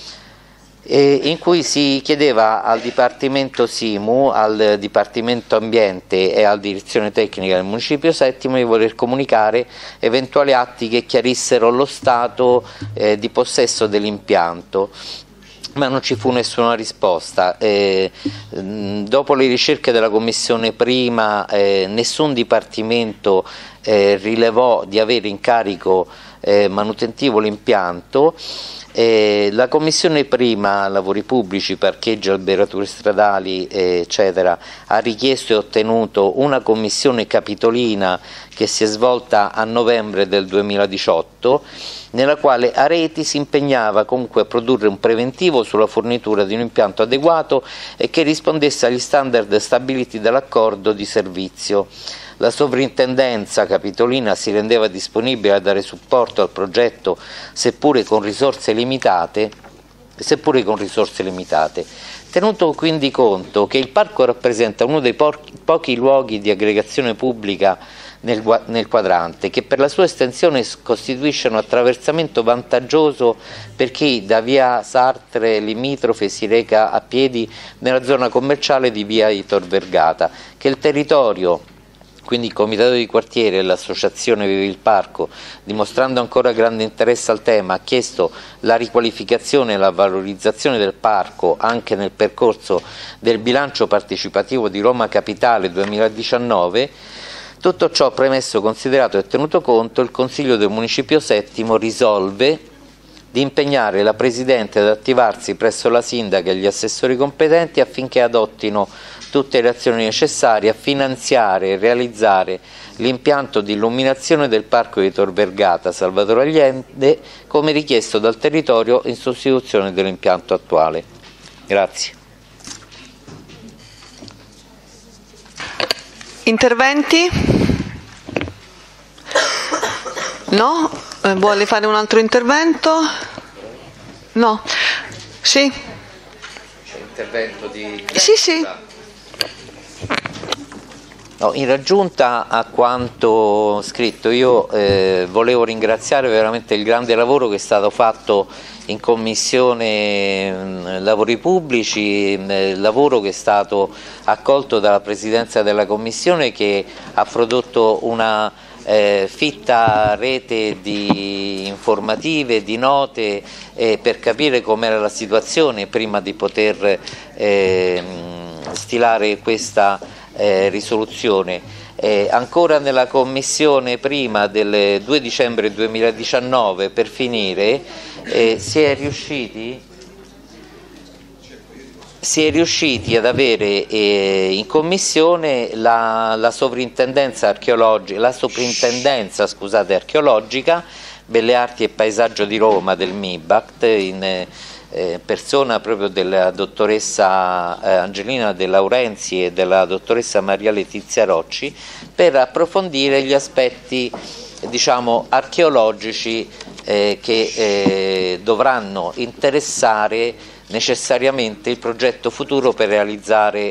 eh, in cui si chiedeva al Dipartimento Simu, al Dipartimento Ambiente e alla Direzione Tecnica del Municipio Settimo di voler comunicare eventuali atti che chiarissero lo stato eh, di possesso dell'impianto. Ma non ci fu nessuna risposta. Eh, dopo le ricerche della commissione prima, eh, nessun dipartimento eh, rilevò di avere in carico eh, manutentivo l'impianto. Eh, la commissione prima, lavori pubblici, parcheggi, alberature stradali, eh, eccetera, ha richiesto e ottenuto una commissione capitolina che si è svolta a novembre del duemiladiciotto, nella quale Areti si impegnava comunque a produrre un preventivo sulla fornitura di un impianto adeguato e che rispondesse agli standard stabiliti dall'accordo di servizio. La sovrintendenza capitolina si rendeva disponibile a dare supporto al progetto seppure con risorse limitate, seppure con risorse limitate. Tenuto quindi conto che il parco rappresenta uno dei po pochi luoghi di aggregazione pubblica nel, nel quadrante, che per la sua estensione costituisce un attraversamento vantaggioso per chi da via Sartre limitrofe si reca a piedi nella zona commerciale di via di Tor Vergata, che il territorio, quindi il comitato di quartiere e l'associazione Vivi il Parco, dimostrando ancora grande interesse al tema, ha chiesto la riqualificazione e la valorizzazione del parco anche nel percorso del bilancio partecipativo di Roma Capitale duemiladiciannove. Tutto ciò premesso, considerato e tenuto conto, il Consiglio del Municipio Settimo risolve di impegnare la Presidente ad attivarsi presso la Sindaca e gli assessori competenti affinché adottino tutte le azioni necessarie a finanziare e realizzare l'impianto di illuminazione del Parco di Tor Vergata Salvatore Allende come richiesto dal territorio in sostituzione dell'impianto attuale. Grazie. Interventi? No? Eh, vuole fare un altro intervento? No? Sì? C'è intervento di... Sì, sì. No, in raggiunta a quanto scritto, io eh, volevo ringraziare veramente il grande lavoro che è stato fatto in Commissione mh, Lavori Pubblici, mh, lavoro che è stato accolto dalla Presidenza della Commissione, che ha prodotto una eh, fitta rete di informative, di note eh, per capire com'era la situazione prima di poter eh, stilare questa Eh, risoluzione. Eh, ancora nella commissione prima del due dicembre duemiladiciannove, per finire, eh, si è riusciti si è riusciti ad avere eh, in commissione la, la sovrintendenza archeologica, la sovrintendenza scusate, archeologica, Belle Arti e Paesaggio di Roma del MIBACT, in eh, Eh, persona proprio della dottoressa eh, Angelina De Laurenzi e della dottoressa Maria Letizia Rocci, per approfondire gli aspetti, diciamo, archeologici eh, che eh, dovranno interessare necessariamente il progetto futuro per realizzare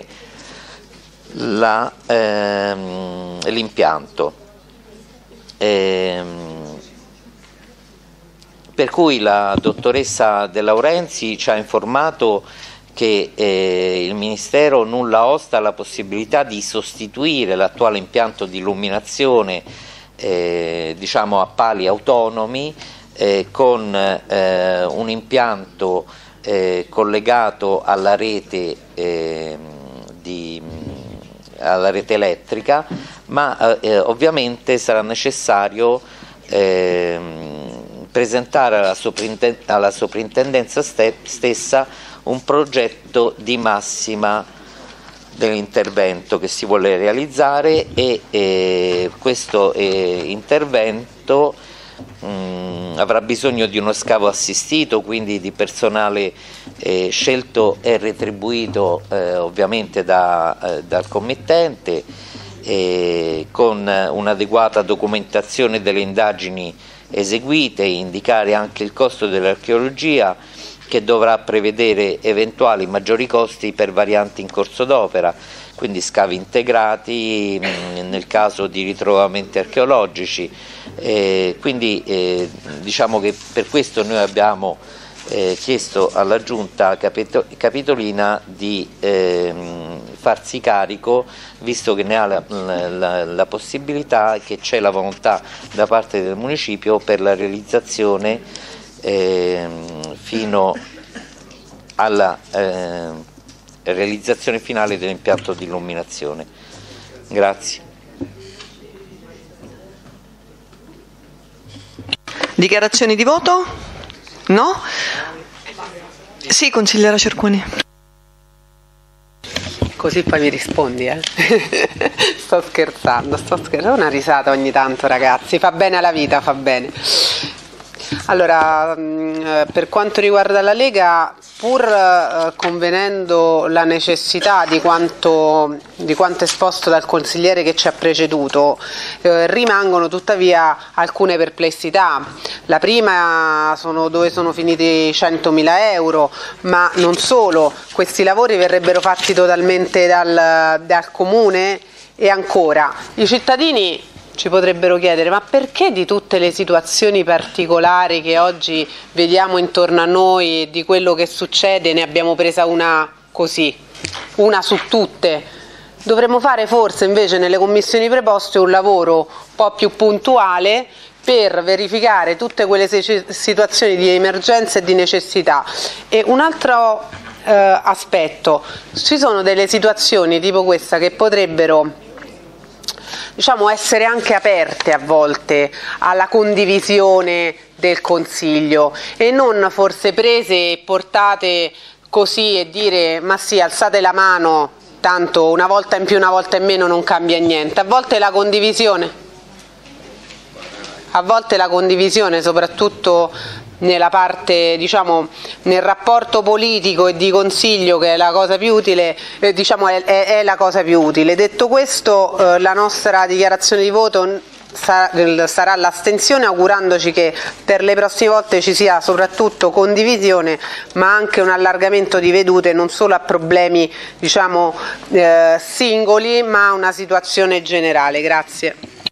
ehm, l'impianto. Ehm, Per cui la dottoressa De Laurenzi ci ha informato che eh, il Ministero nulla osta alla possibilità di sostituire l'attuale impianto di illuminazione eh, diciamo a pali autonomi eh, con eh, un impianto eh, collegato alla rete, eh, di, alla rete elettrica, ma eh, ovviamente sarà necessario eh, presentare alla, soprintend alla soprintendenza stessa un progetto di massima, dell'intervento che si vuole realizzare e eh, questo eh, intervento mh, avrà bisogno di uno scavo assistito, quindi di personale eh, scelto e retribuito eh, ovviamente da, eh, dal committente, eh, con un'adeguata documentazione delle indagini eseguite, indicare anche il costo dell'archeologia, che dovrà prevedere eventuali maggiori costi per varianti in corso d'opera, quindi scavi integrati mh, nel caso di ritrovamenti archeologici. Eh, quindi eh, diciamo che per questo noi abbiamo eh, chiesto alla Giunta Capito- Capitolina di eh, farsi carico, visto che ne ha la, la, la possibilità e che c'è la volontà da parte del municipio per la realizzazione eh, fino alla eh, realizzazione finale dell'impianto di illuminazione. Grazie. Dichiarazioni di voto? No? Sì, consigliera Cerconi. Così poi mi rispondi, eh? Sto scherzando, sto scherzando, una risata ogni tanto, ragazzi, fa bene alla vita, fa bene. Allora, per quanto riguarda la Lega, pur eh, convenendo la necessità di quanto, di quanto esposto dal consigliere che ci ha preceduto, eh, rimangono tuttavia alcune perplessità. La prima sono dove sono finiti i centomila euro, ma non solo, questi lavori verrebbero fatti totalmente dal, dal comune, e ancora i cittadini ci potrebbero chiedere: ma perché di tutte le situazioni particolari che oggi vediamo intorno a noi e di quello che succede ne abbiamo presa una così, una su tutte? Dovremmo fare forse invece nelle commissioni preposte un lavoro un po' più puntuale per verificare tutte quelle situazioni di emergenza e di necessità. E un altro eh, aspetto, ci sono delle situazioni tipo questa che potrebbero, diciamo, essere anche aperte a volte alla condivisione del Consiglio e non forse prese e portate così e dire: ma sì, alzate la mano, tanto una volta in più, una volta in meno non cambia niente. A volte la condivisione, a volte la condivisione, soprattutto nella parte, diciamo, nel rapporto politico e di consiglio, che è la cosa più utile, eh, diciamo è, è, è la cosa più utile. Detto questo, eh, la nostra dichiarazione di voto sarà, sarà l'astensione, augurandoci che per le prossime volte ci sia soprattutto condivisione, ma anche un allargamento di vedute non solo a problemi, diciamo, eh, singoli, ma a una situazione generale. Grazie.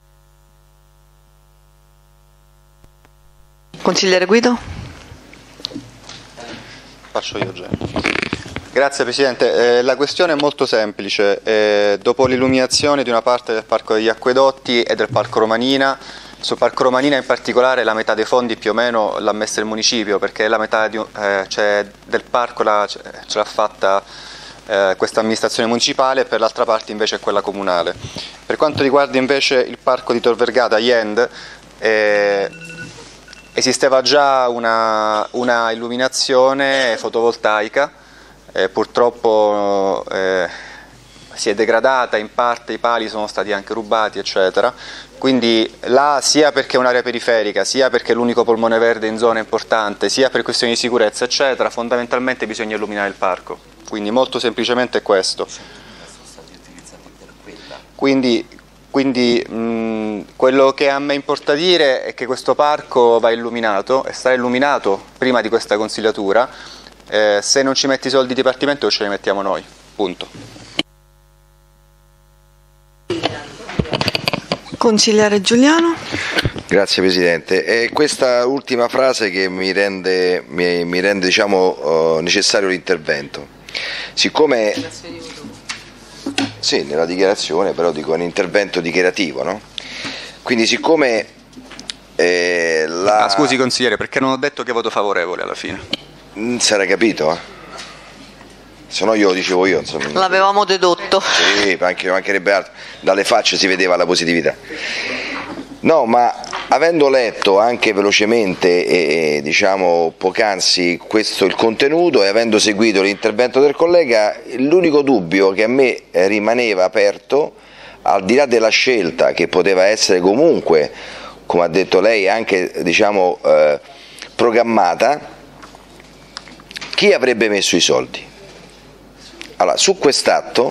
Consigliere Guido? Faccio io già. Grazie Presidente, eh, la questione è molto semplice. Eh, dopo l'illuminazione di una parte del Parco degli Acquedotti e del Parco Romanina, sul Parco Romanina in particolare la metà dei fondi più o meno l'ha messa il municipio, perché la metà di, eh, cioè del parco la, ce l'ha fatta eh, questa amministrazione municipale, e per l'altra parte invece è quella comunale. Per quanto riguarda invece il Parco di Tor Vergata, Yend, eh, esisteva già una, una illuminazione fotovoltaica, eh, purtroppo eh, si è degradata in parte, i pali sono stati anche rubati, eccetera. Quindi là, sia perché è un'area periferica, sia perché è l'unico polmone verde in zona importante, sia per questioni di sicurezza, eccetera, fondamentalmente bisogna illuminare il parco. Quindi molto semplicemente questo. Quindi, quindi mh, quello che a me importa dire è che questo parco va illuminato e sarà illuminato prima di questa consigliatura. Eh, se non ci metti i soldi di dipartimento ce li mettiamo noi, punto. Consigliere Giuliano. Grazie Presidente. È questa ultima frase che mi rende, mi, mi rende diciamo, uh, necessario l'intervento. Siccome, sì, nella dichiarazione, però dico un intervento dichiarativo, no? Quindi siccome eh, la... Ah, scusi consigliere, perché non ho detto che voto favorevole alla fine? Non si era capito, eh? Se no io lo dicevo io, insomma. L'avevamo dedotto. Sì, anche, mancherebbe altro. Dalle facce si vedeva la positività. No, ma avendo letto anche velocemente e diciamo poc'anzi questo il contenuto e avendo seguito l'intervento del collega, l'unico dubbio che a me rimaneva aperto, al di là della scelta che poteva essere comunque, come ha detto lei, anche diciamo eh, programmata, chi avrebbe messo i soldi? Allora, su quest'atto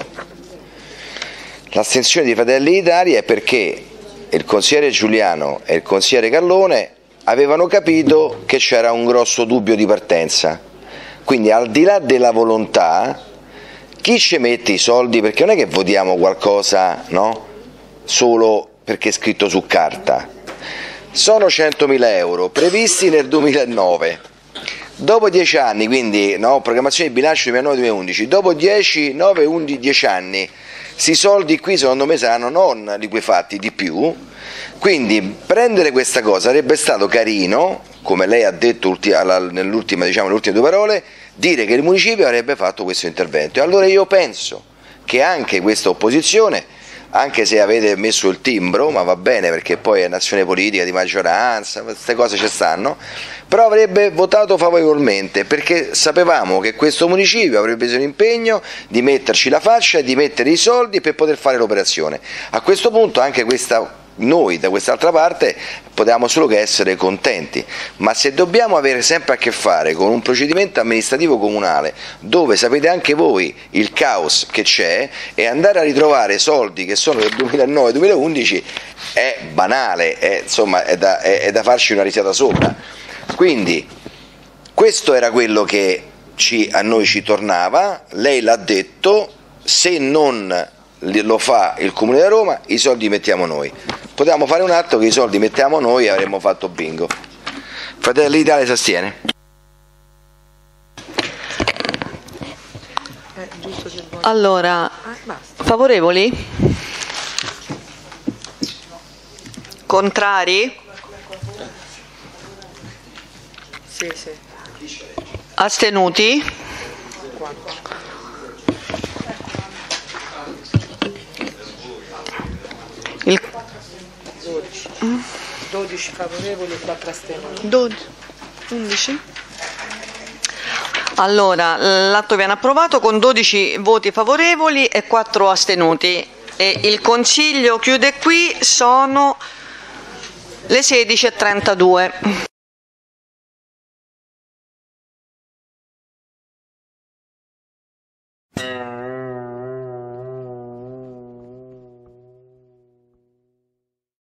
l'astensione di Fratelli d'Italia è perché il consigliere Giuliano e il consigliere Carlone avevano capito che c'era un grosso dubbio di partenza, quindi al di là della volontà, chi ci mette i soldi? Perché non è che votiamo qualcosa, no? Solo perché è scritto su carta, sono centomila euro previsti nel duemilanove, dopo dieci anni, quindi no, programmazione di bilancio duemilanove duemilaundici, dopo dieci, nove, undici, dieci anni, questi soldi qui secondo me saranno non liquefatti di più, quindi prendere questa cosa sarebbe stato carino, come lei ha detto nell'ultima, diciamo, nelle ultime due parole, dire che il municipio avrebbe fatto questo intervento. E allora io penso che anche questa opposizione, anche se avete messo il timbro, ma va bene perché poi è nazione politica di maggioranza, queste cose ci stanno, però avrebbe votato favorevolmente perché sapevamo che questo municipio avrebbe preso l'impegno di metterci la faccia e di mettere i soldi per poter fare l'operazione. A questo punto anche questa, noi da quest'altra parte potevamo solo che essere contenti, ma se dobbiamo avere sempre a che fare con un procedimento amministrativo comunale dove sapete anche voi il caos che c'è e andare a ritrovare soldi che sono del duemilanove duemilaundici è banale, è, insomma, è da, è, è da farci una risata sopra. Quindi questo era quello che ci, a noi ci tornava, lei l'ha detto, se non lo fa il Comune di Roma i soldi mettiamo noi, potevamo fare un atto che i soldi mettiamo noi e avremmo fatto bingo. Fratelli d'Italia si astiene. Allora, favorevoli? Contrari? Sì, sì. Astenuti? Il... dodici. dodici favorevoli e quattro astenuti. dodici. undici. Allora, l'atto viene approvato con dodici voti favorevoli e quattro astenuti. E il Consiglio chiude qui, sono le sedici e trentadue.